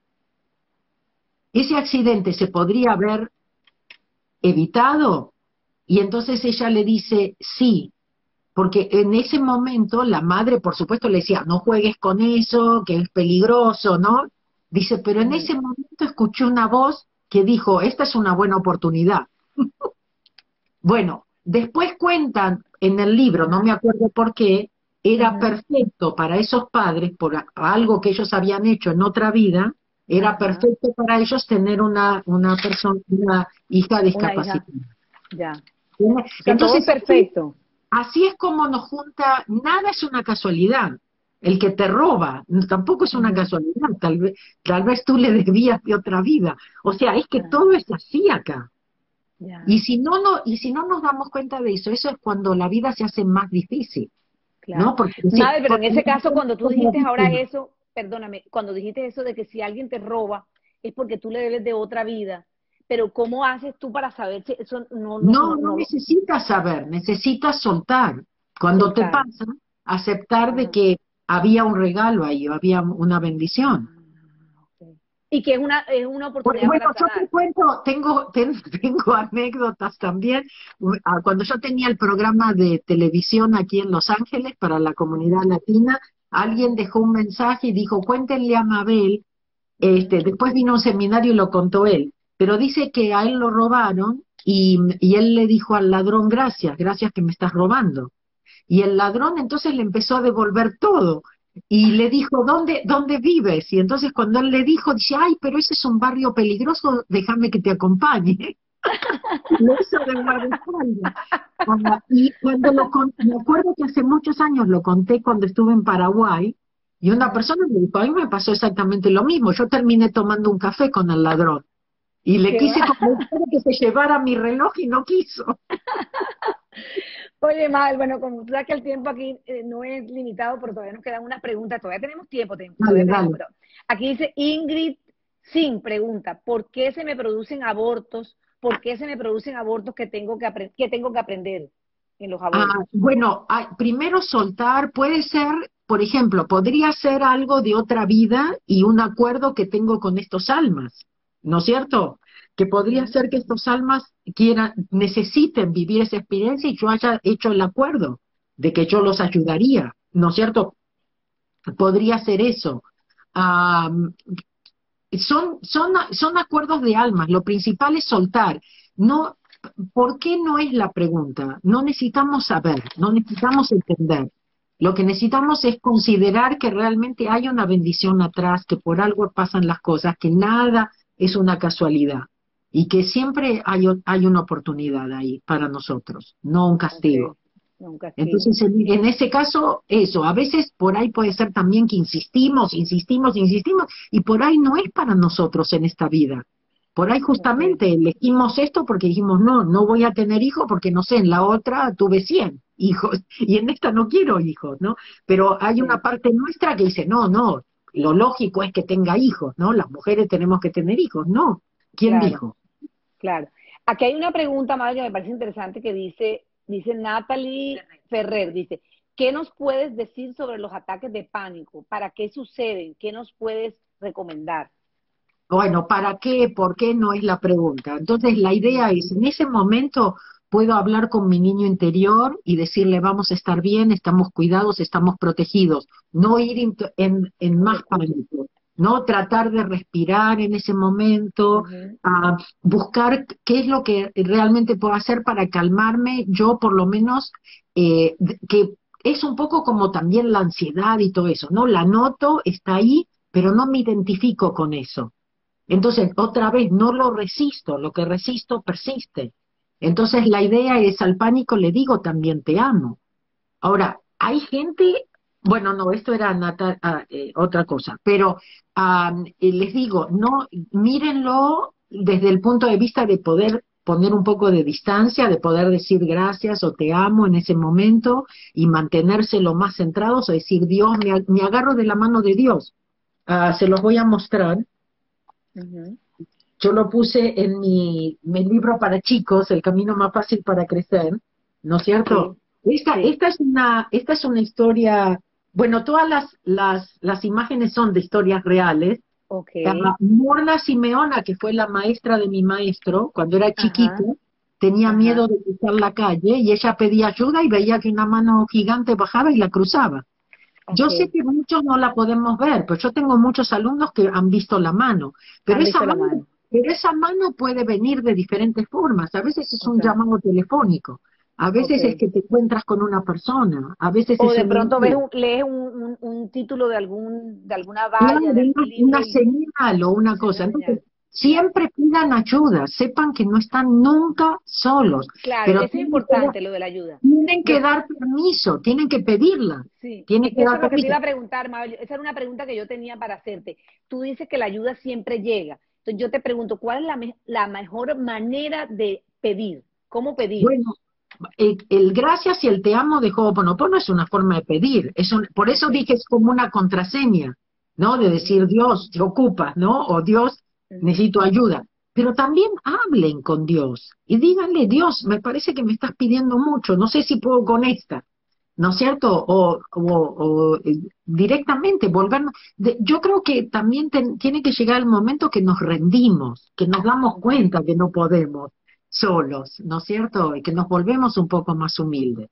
ese accidente se podría haber evitado. Y entonces ella le dice, sí, porque en ese momento la madre, por supuesto, le decía, no juegues con eso, que es peligroso, ¿no? Dice, pero en ujú. ese momento escuché una voz que dijo, esta es una buena oportunidad. Bueno, después cuentan en el libro, no me Ajá, acuerdo por qué, era ujú, perfecto para esos padres, por a- algo que ellos habían hecho en otra vida, era ajá. perfecto para ellos tener una, una persona, una hija Una hija, discapacitada. ya. ¿Entiendes? O sea, todo es Entonces, así, perfecto. así es como nos junta, nada es una casualidad. El que te roba tampoco es una Ujú, casualidad, tal vez, tal vez tú le debías de otra vida. O sea, es que todo ajá, es así acá. Y ya. si no, no, y si no nos damos cuenta de eso, eso es cuando la vida se hace más difícil, Claro. ¿no? Porque, sí, Madre, pero en porque ese caso, cuando tú como dijiste ahora víctima. eso, perdóname, cuando dijiste eso de que si alguien te roba es porque tú le debes de otra vida, pero ¿cómo haces tú para saber si eso no, no, No, no, no no lo necesitas saber, necesitas soltar. Cuando te soltar? pasa, aceptar de Ajá. que había un regalo ahí, había una bendición. Ah, ok. Y que es una, es una Bueno, oportunidad bueno, para yo te sanar. cuento, tengo, ten- tengo anécdotas también. U- ah, Cuando yo tenía el programa de televisión aquí en Los Ángeles para la comunidad Ujú, latina, alguien ujú, dejó un mensaje y dijo, cuéntenle a Mabel. ujú, Este, después vino a un seminario y lo contó él, pero dice que a él lo robaron y, y él le dijo al ladrón, gracias, gracias que me estás robando. Y el ladrón entonces le empezó a devolver todo. Y le dijo, ¿dónde, dónde vives? Y entonces cuando él le dijo, dice, ay, pero ese es un barrio peligroso, déjame que te acompañe. Lo hizo de guardaespaldas. Ah, y cuando lo con- me acuerdo que hace muchos años lo conté cuando estuve en Paraguay, y una persona me dijo, a mí me pasó exactamente lo mismo, yo terminé tomando un café con el ladrón, y le Qué quise va. convencer de que se llevara mi reloj y no quiso. Oye, Mal, bueno, como tú sabes que el tiempo aquí eh, no es limitado, pero todavía nos quedan unas preguntas, todavía tenemos tiempo, te- todavía Dale, tenemos, dale. pero aquí dice Ingrid Sin pregunta, ¿por qué se me producen abortos? ¿Por qué se me producen abortos que tengo que, apre- que tengo que aprender en los Ah, abortos? bueno, ah, primero soltar puede ser, por ejemplo, podría ser algo de otra vida y un acuerdo que tengo con estos almas, ¿no es cierto? Que podría Ujú. ser que estos almas quieran, necesiten vivir esa experiencia y yo haya hecho el acuerdo de que yo los ayudaría, ¿no es cierto? Podría ser eso. Ah, son, son, son acuerdos de almas, lo principal es soltar. No, ¿por qué no es la pregunta? No necesitamos saber, no necesitamos entender. Lo que necesitamos es considerar que realmente hay una bendición atrás, que por algo pasan las cosas, que nada es una casualidad y que siempre hay, o- hay una oportunidad ahí para nosotros, no un Ok, castigo. un castigo. Entonces, en, en ese caso, eso, a veces por ahí puede ser también que insistimos, insistimos, insistimos, y por ahí no es para nosotros en esta vida. Por ahí Ok, justamente elegimos esto porque dijimos, no, no voy a tener hijos porque no sé, en la otra tuve cien hijos y en esta no quiero hijos, ¿no? Pero hay una sí, parte nuestra que dice, no, no, lo lógico es que tenga hijos, ¿no? Las mujeres tenemos que tener hijos, no. ¿Quién claro. dijo? Claro. Aquí hay una pregunta, Mario, que me parece interesante que dice, dice Natalie Ferrer, dice, ¿qué nos puedes decir sobre los ataques de pánico? ¿Para qué suceden? ¿Qué nos puedes recomendar? Bueno, ¿para qué? ¿Por qué? No es la pregunta. Entonces, la idea es, Ujú. en ese momento puedo hablar con mi niño interior y decirle, vamos a estar bien, estamos cuidados, estamos protegidos. No ir in- en, en No te más escucho. pánico, no tratar de respirar en ese momento, Ujú. ah, buscar qué es lo que realmente puedo hacer para calmarme. Yo, por lo menos, eh, d- que es un poco como también la ansiedad y todo eso, ¿no? La noto, está ahí, pero no me identifico con eso. Entonces, otra vez, no lo resisto, lo que resisto persiste. Entonces, la idea es, al pánico le digo también te amo. Ahora, hay gente, bueno, no, esto era nata- ah, eh, otra cosa, pero ah, eh, les digo, no, mírenlo desde el punto de vista de poder poner un poco de distancia, de poder decir gracias o te amo en ese momento y mantenerse lo más centrados, o decir, Dios, me, ag- me agarro de la mano de Dios. Ah, se los voy a mostrar. Ujú. Yo lo puse en mi, mi libro para chicos, El camino más fácil para crecer, ¿no es cierto? Sí, Esta, sí, esta es una, esta es una historia, bueno, todas las, las, las imágenes son de historias reales. ok, Ah, Morla Simeona, que fue la maestra de mi maestro, cuando era chiquita, ajá, tenía miedo ajá, de cruzar la calle y ella pedía ayuda y veía que una mano gigante bajaba y la cruzaba. Yo sé ok, que muchos no la podemos ver, pero yo tengo muchos alumnos que han visto la mano, pero han esa visto la mano, mano, pero esa mano puede venir de diferentes formas. A veces es un ok, llamado telefónico, a veces es ok. que te encuentras con una persona, a veces O es de un pronto ves milagro. un, lees un, un, un título de algún, de alguna Claro, valla, de una, algún libro una y señal o una una cosa. Entonces, señal. Claro. siempre pidan ayuda, sepan que no están nunca solos, Claro, pero eso es tienen que dar, importante, lo de la ayuda. tienen Yo, que dar permiso, tienen que pedirla, sí, tienen es que que eso dar es lo que te permiso. iba a preguntar, Mabel. Esa era una pregunta que yo tenía para hacerte. Tú dices que la ayuda siempre llega. Entonces yo te pregunto, ¿cuál es la, me- la mejor manera de pedir? ¿Cómo pedir? Bueno, el, el gracias y el te amo de Ho'oponopono es una forma de pedir. Es un- por eso Ok. dije es como una contraseña, ¿no? De decir, Ujú, Dios, te ocupas, ¿no? O Dios, ujú. necesito ayuda. Pero también hablen con Dios y díganle, Dios, me parece que me estás pidiendo mucho, no sé si puedo con esta, ¿no es cierto? O, o- o, eh, directamente volvernos. de- yo creo que también ten- tiene que llegar el momento que nos rendimos, que nos damos Ujú. cuenta que no podemos solos, ¿no es cierto? Y que nos volvemos un poco más humildes.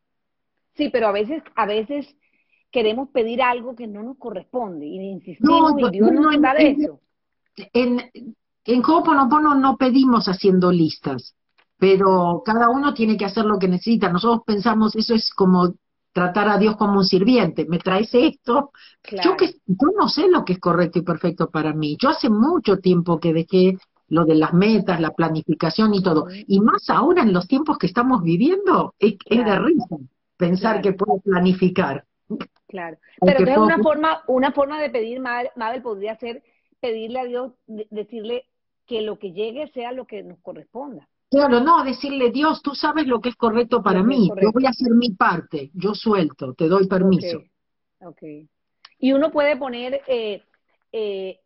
Sí, pero a veces, a veces queremos pedir algo que no nos corresponde y No, insistimos y bu- Dios no bueno, nos en, da de en, eso. en, en Ho'oponopono no pedimos haciendo listas. pero cada uno tiene que hacer lo que necesita. Nosotros pensamos, eso es como tratar a Dios como un sirviente. ¿Me traes esto? Yo Claro. que yo no sé lo que es correcto y perfecto para mí. Yo hace mucho tiempo que dejé lo de las metas, la planificación y todo. Ujú. Y más ahora en los tiempos que estamos viviendo, es, es de Claro, risa pensar claro, que puedo planificar. claro. Pero Aunque entonces puedo, una forma, una forma de pedir, Mabel, Mabel, podría ser pedirle a Dios, de- decirle que lo que llegue sea lo que nos corresponda, claro, no, decirle, Dios, tú sabes lo que es correcto lo para que es mí. Yo voy a correcto. hacer mi parte. Yo suelto, te doy permiso. Okay, okay. Y uno puede poner eh, eh,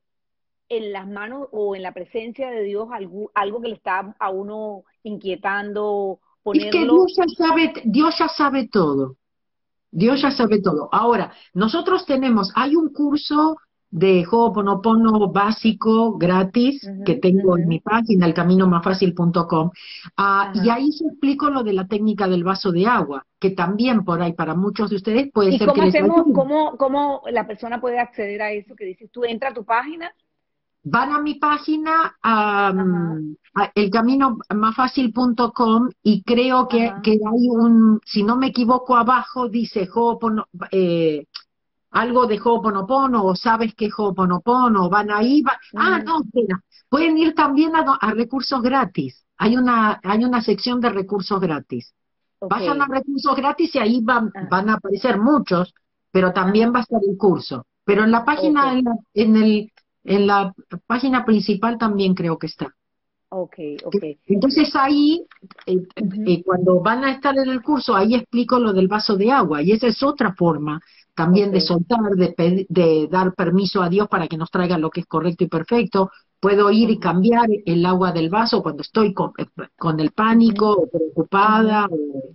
en las manos o en la presencia de Dios algo, algo que le está a uno inquietando, Es que ponerlo. Dios ya sabe, Dios ya sabe todo. Dios ya Ujú, sabe todo. Ahora, nosotros tenemos, hay un curso de Ho'oponopono básico gratis que ujú, tengo en ujú. mi página, el camino más fácil punto com, ah, y Ajá. ahí se explico lo de la técnica del vaso de agua, que también por ahí para muchos de ustedes puede ¿Y ser que cómo les hacemos, ayude. cómo, cómo la persona puede acceder a eso que dices tú? Entra a tu página. Van a mi página, a, Ajá, a el camino más fácil punto com, y creo que, que ajá. hay un, si no me equivoco, abajo dice Ho'opono- eh, algo de Ho'oponopono, o sabes que es Ho'oponopono, van ahí, va- ah, Ujú. no, espera, pueden ir también a, do- a recursos gratis, hay una, hay una sección de recursos gratis. Ok. Vayan a recursos gratis y ahí van, Ah, van a aparecer muchos, pero también ajá. va a estar el curso. Pero en la Ok, página, en la, en el, en la página principal también creo que está. ok, ok. Entonces ahí, eh, Ujú. eh, cuando van a estar en el curso, ahí explico lo del vaso de agua, y esa es otra forma también Ok. de soltar, de, pedi- de dar permiso a Dios para que nos traiga lo que es correcto y perfecto. Puedo ir y Ajá. cambiar el agua del vaso cuando estoy con, eh, con el Ujú, pánico o ujú, preocupada, o,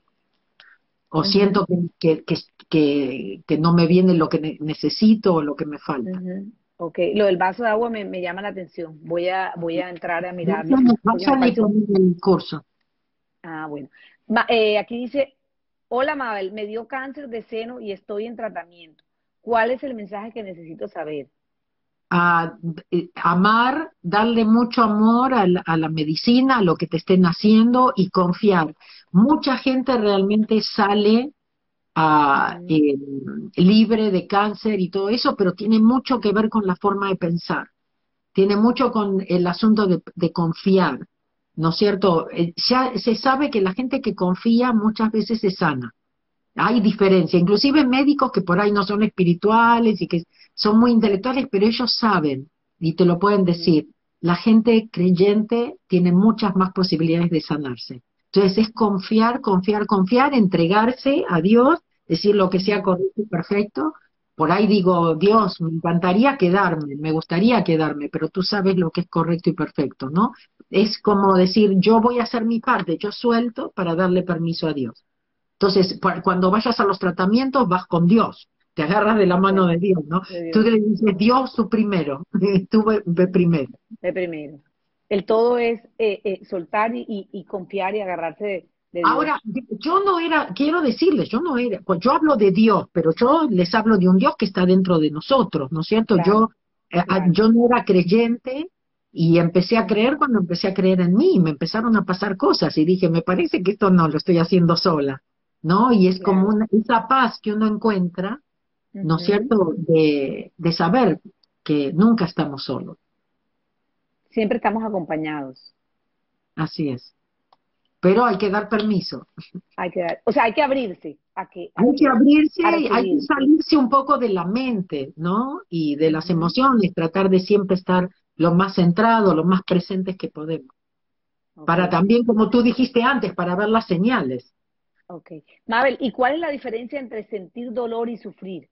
o ujú, siento que, que, que, que- que no me viene lo que ne- necesito o lo que me falta. ujú. Ok, lo del vaso de agua me, me llama la atención. Voy a, voy a entrar a mirarlo Vayan, porque me vayan y parece un... ponen el curso. Ah, bueno. Ma- eh, aquí dice, hola Mabel, me dio cáncer de seno y estoy en tratamiento. ¿Cuál es el mensaje que necesito saber? A eh, amar, darle mucho amor a la, a la medicina, a lo que te estén haciendo, y confiar. Mucha gente realmente sale a, Ujú, eh, libre de cáncer y todo eso, pero tiene mucho que ver con la forma de pensar, tiene mucho con el asunto de, de confiar, ¿no es cierto? Eh, ya se sabe que la gente que confía muchas veces se sana. Hay diferencia, inclusive médicos que por ahí no son espirituales y que son muy intelectuales, pero ellos saben y te lo pueden ujú, decir. La gente creyente tiene muchas más posibilidades de sanarse. Entonces es confiar, confiar, confiar, entregarse a Dios, decir lo que sea ujú. correcto y perfecto. Por ahí digo, Dios, me encantaría quedarme, me gustaría quedarme, pero tú sabes lo que es correcto y perfecto, ¿no? Es como decir, yo voy a hacer mi parte, yo suelto para darle permiso a Dios. Entonces, pa- cuando vayas a los tratamientos, vas con Dios, te agarras de la Ok, mano de Dios, ¿no? de Tú Dios. le dices, Dios, tú primero, tú ve, ve Ujú. primero. De primero. El todo es eh, eh, soltar y, y- y confiar y agarrarse de, de Ahora, Dios. yo no era, quiero decirles, yo no era, pues yo hablo de Dios, pero yo les hablo de un Dios que está dentro de nosotros, ¿no es cierto? Claro, Yo, eh, a- claro. yo no era creyente y empecé a Ujú, creer cuando empecé a creer en mí, y me empezaron a pasar cosas y dije, me parece que esto no lo estoy haciendo sola, ¿no? Y es como claro. una, esa paz que uno encuentra, ¿no es Ujú. cierto?, de, de saber que nunca estamos solos. Siempre estamos acompañados. Así es. Pero hay que dar permiso. Hay que dar, o sea, hay que abrirse a que, a Hay que que, abrirse, a hay que recibir. salirse un poco de la mente, ¿no? Y de las Ujú. emociones, tratar de siempre estar lo más centrado, lo más presentes que podemos. Ok, Para también, como tú dijiste antes, para ver las señales. ok. Mabel, ¿y cuál es la diferencia entre sentir dolor y sufrir?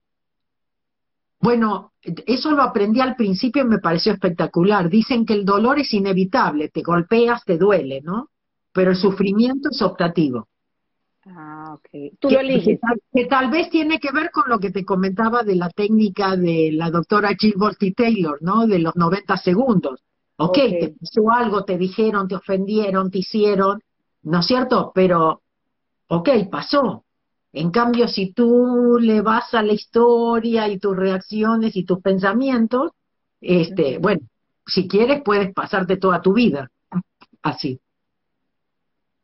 Bueno, eso lo aprendí al principio y me pareció espectacular. Dicen que el dolor es inevitable, te golpeas, te duele, ¿no? Pero el Ujú. sufrimiento es optativo. Ah, ok. Tú lo que, que eliges. tal, que tal vez tiene que ver con lo que te comentaba de la técnica de la doctora Jill Bolte Taylor, ¿no? De los noventa segundos. Ok, Ok. te pasó algo, te dijeron, te ofendieron, te hicieron, ¿no es cierto? Pero, ok, pasó. En cambio, si tú le vas a la historia y tus reacciones y tus pensamientos, este, Ujú. bueno, si quieres puedes pasarte toda tu vida así.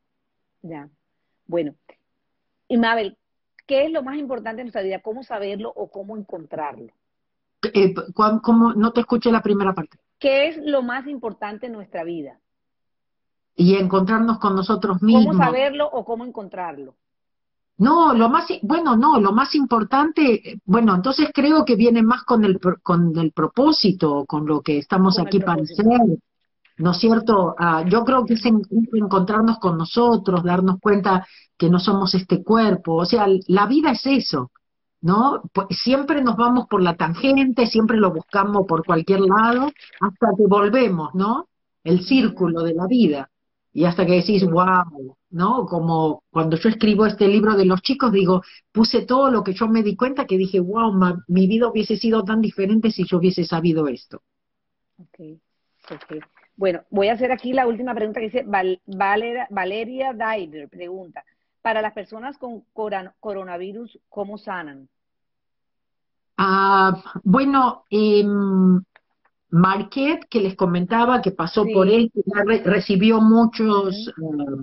ya. Bueno, y Mabel, ¿qué es lo más importante en nuestra vida? ¿Cómo saberlo o cómo encontrarlo? Eh, ¿cuán- ¿cómo? No te escuché la primera parte. ¿Qué es lo más importante en nuestra vida? Y encontrarnos con nosotros ¿Cómo mismos. saberlo o cómo encontrarlo? No, lo más, i- bueno, no, lo más importante, eh, bueno, entonces creo que viene más con el, pro- con el propósito, con lo que estamos Con el aquí para hacer, propósito. ¿no es cierto? Ah, yo creo que es en- encontrarnos con nosotros, darnos cuenta que no somos este cuerpo, o sea, la vida es eso, ¿no? Pues siempre nos vamos por la tangente, siempre lo buscamos por cualquier lado, hasta que volvemos, ¿no? El Ujú, círculo de la vida. Y hasta que decís, ok. wow, ¿no? Como cuando yo escribo este libro de los chicos, digo, puse todo lo que yo me di cuenta que dije, wow, ma- mi vida hubiese sido tan diferente si yo hubiese sabido esto. Okay, okay. Bueno, voy a hacer aquí la última pregunta que dice Val- Valera- Valeria Diver, pregunta, para las personas con coran- coronavirus, ¿cómo sanan? Ah, bueno, em, Marquette, que les comentaba que pasó por Sí, él, ya re- recibió muchos, ujú, eh,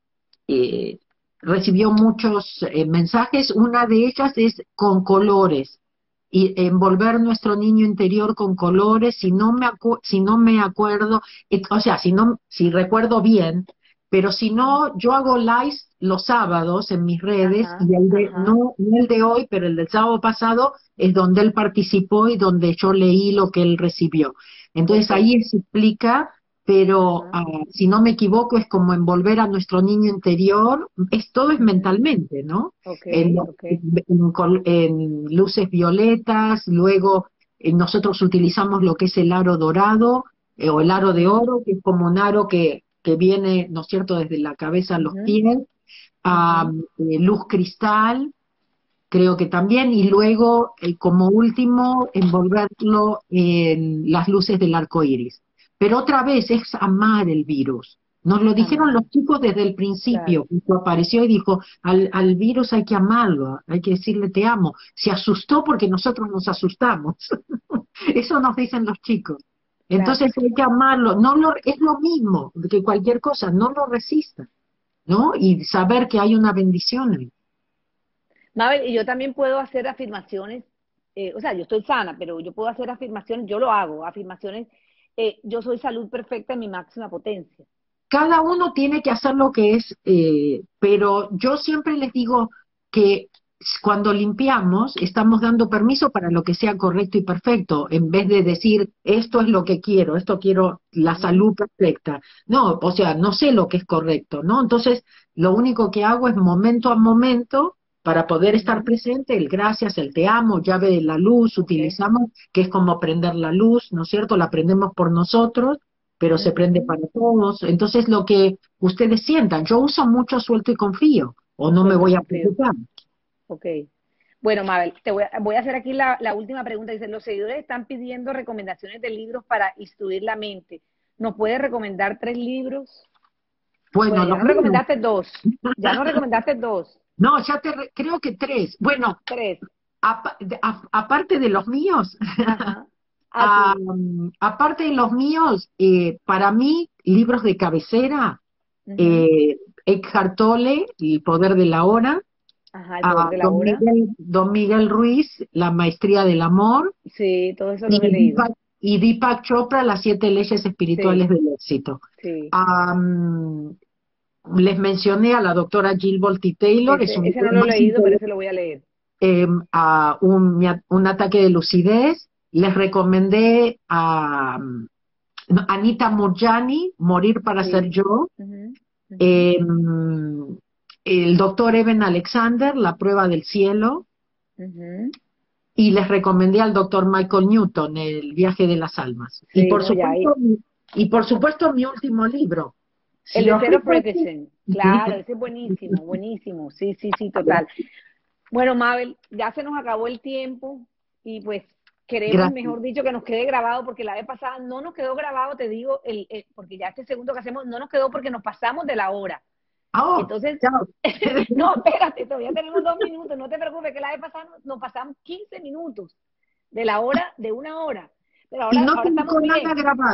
eh, recibió muchos eh, mensajes. Una de ellas es con colores, y envolver nuestro niño interior con colores. Si no me acu- si no me acuerdo, eh, o sea, si no, si recuerdo bien, pero si no, yo hago lives los sábados en mis redes, ajá, y el de, ajá, no, no el de hoy, pero el del sábado pasado es donde él participó y donde yo leí lo que él recibió. Entonces ok, ahí se explica, pero ajá, ah, si no me equivoco es como envolver a nuestro niño interior, es todo es ujú, mentalmente, ¿no? ok, En, ok, en col- en luces violetas. Luego eh, nosotros utilizamos lo que es el aro dorado, eh, o el aro de ujú, oro, que es como un aro que, que viene, ¿no es cierto?, desde la cabeza a los ujú, pies. ujú, Ah, eh, luz cristal, creo que también, y luego, eh, como último, envolverlo en las luces del arco iris. Pero otra vez es amar el virus. Nos lo dijeron amar, los chicos desde el claro, principio, cuando apareció y dijo, al, al virus hay que amarlo, hay que decirle te amo. Se asustó porque nosotros nos asustamos. Eso nos dicen los chicos. claro. Entonces hay que amarlo. No lo, es lo mismo que cualquier cosa, no lo resista, ¿no? Y saber que hay una bendición ahí. Mabel, y yo también puedo hacer afirmaciones, eh, o sea, yo estoy sana, pero yo puedo hacer afirmaciones, yo lo hago, afirmaciones, eh, yo soy salud perfecta en mi máxima potencia. Cada uno tiene que hacer lo que es, eh, pero yo siempre les digo que cuando limpiamos estamos dando permiso para lo que sea correcto y perfecto, en vez de decir esto es lo que quiero, esto quiero la Ujú, salud perfecta. No, o sea, no sé lo que es correcto, ¿no? Entonces, lo único que hago es momento a momento para poder estar ujú, presente, el gracias, el te amo, llave de la luz, ok, utilizamos, que es como prender la luz, ¿no es cierto? La prendemos por nosotros, pero se prende ujú. para todos. Entonces, lo que ustedes sientan, yo uso mucho suelto y confío, o no me Suelto y voy a confío. preocupar. Ok. Bueno, Mabel, te voy a, voy a hacer aquí la, la última pregunta. Dice, los seguidores están pidiendo recomendaciones de libros para instruir la mente. ¿Nos puedes recomendar tres libros? Bueno, Bueno, ya los nos míos, recomendaste dos. Ya nos recomendaste dos. no, ya te re- creo que tres. Bueno, Tres. apa- de- a- aparte de los míos, Ajá. Ah, sí. am, aparte de los míos, eh, para mí, libros de cabecera, Ujú. eh, Eckhart Tolle, El poder de la hora, Ajá, el poder a de la Don hora. Miguel, Don Miguel Ruiz, La maestría del amor, Sí, todo eso los he y leído. Deepak, y Deepak Chopra, Las siete leyes espirituales Sí, del éxito. sí. Am, Les mencioné a la doctora Jill Bolte Taylor, es Ese, un ese libro no lo he más leído, pero interesante, ese lo voy a leer. a un, un ataque de lucidez. Les recomendé a um, Anita Moorjani, Morir para ser Sí. yo. Ujú, ujú, Eh, el doctor Eben Alexander, La prueba del cielo. ujú. Y les recomendé al doctor Michael Newton, El viaje de las almas. Y Sí, por no, ya ahí. supuesto, mi- y por supuesto mi último libro, El Si de os Zero fuese- Frequency. Claro, ese es buenísimo, buenísimo. Sí, sí, sí, total. Bueno, Mabel, ya se nos acabó el tiempo y pues queremos, Gracias. mejor dicho, que nos quede grabado porque la vez pasada no nos quedó grabado, te digo, el, el- porque ya este segundo que hacemos no nos quedó porque nos pasamos de la hora. Oh, Entonces, chao. no, espérate, todavía tenemos dos minutos, no te preocupes, que la vez pasada nos, nos pasamos quince minutos de la hora, de una hora. Pero Y ahora, no ahora estamos tengo nada bien. grabado.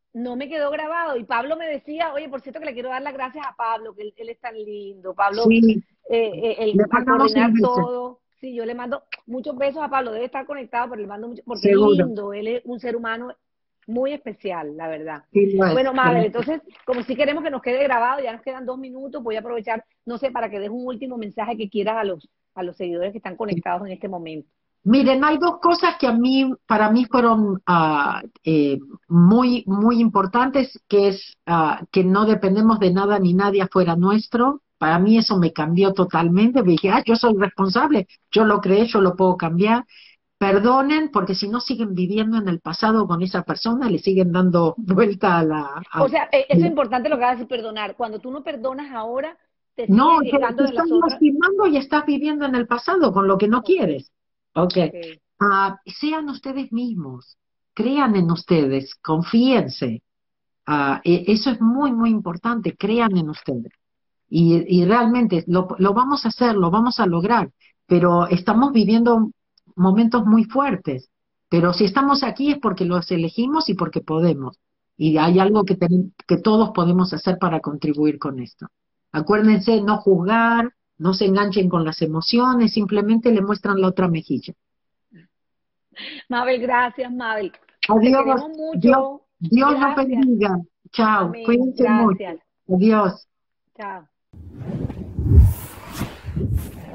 no me quedó grabado. Y Pablo me decía, oye, por cierto que le quiero dar las gracias a Pablo, que él, él es tan lindo. Pablo, Sí, eh, eh, él, le al mandamos un coordinar beso, todo, sí, yo le mando muchos besos a Pablo, debe estar conectado, pero le mando mucho, porque es seguro. lindo, él es un ser humano muy especial, la verdad. Sí, lo es. Bueno, Mabel, entonces, como si queremos que nos quede grabado, ya nos quedan dos minutos, voy a aprovechar, no sé, para que des un último mensaje que quieras a los, a los seguidores que están conectados en este momento. Miren, hay dos cosas que a mí, para mí fueron ah, eh, muy, muy importantes, que es ah, que no dependemos de nada ni nadie afuera nuestro. Para mí eso me cambió totalmente. Me dije, ah, yo soy responsable, yo lo creé, yo lo puedo cambiar. Perdonen, porque si no siguen viviendo en el pasado con esa persona, le siguen dando vuelta a la... O a- sea, eh, eso es importante lo que vas a perdonar. Cuando tú no perdonas ahora, te no, siguen te, llegando te de estás las otras. lastimando y estás viviendo en el pasado con lo que no Ok, quieres. Ok. ok. Ah, sean ustedes mismos, crean en ustedes, confíense. Ah, e- eso es muy, muy importante, crean en ustedes. Y, y realmente lo, lo vamos a hacer, lo vamos a lograr, pero estamos viviendo momentos muy fuertes. Pero si estamos aquí es porque los elegimos y porque podemos. Y hay algo que, ten- que todos podemos hacer para contribuir con esto. Acuérdense, no juzgar, no se enganchen con las emociones, simplemente le muestran la otra mejilla. Mabel, gracias, Mabel. Te Adiós, queremos Dios, mucho. Dios los Gracias. bendiga. Chao, Amén. cuídense mucho. Gracias. Adiós. Chao.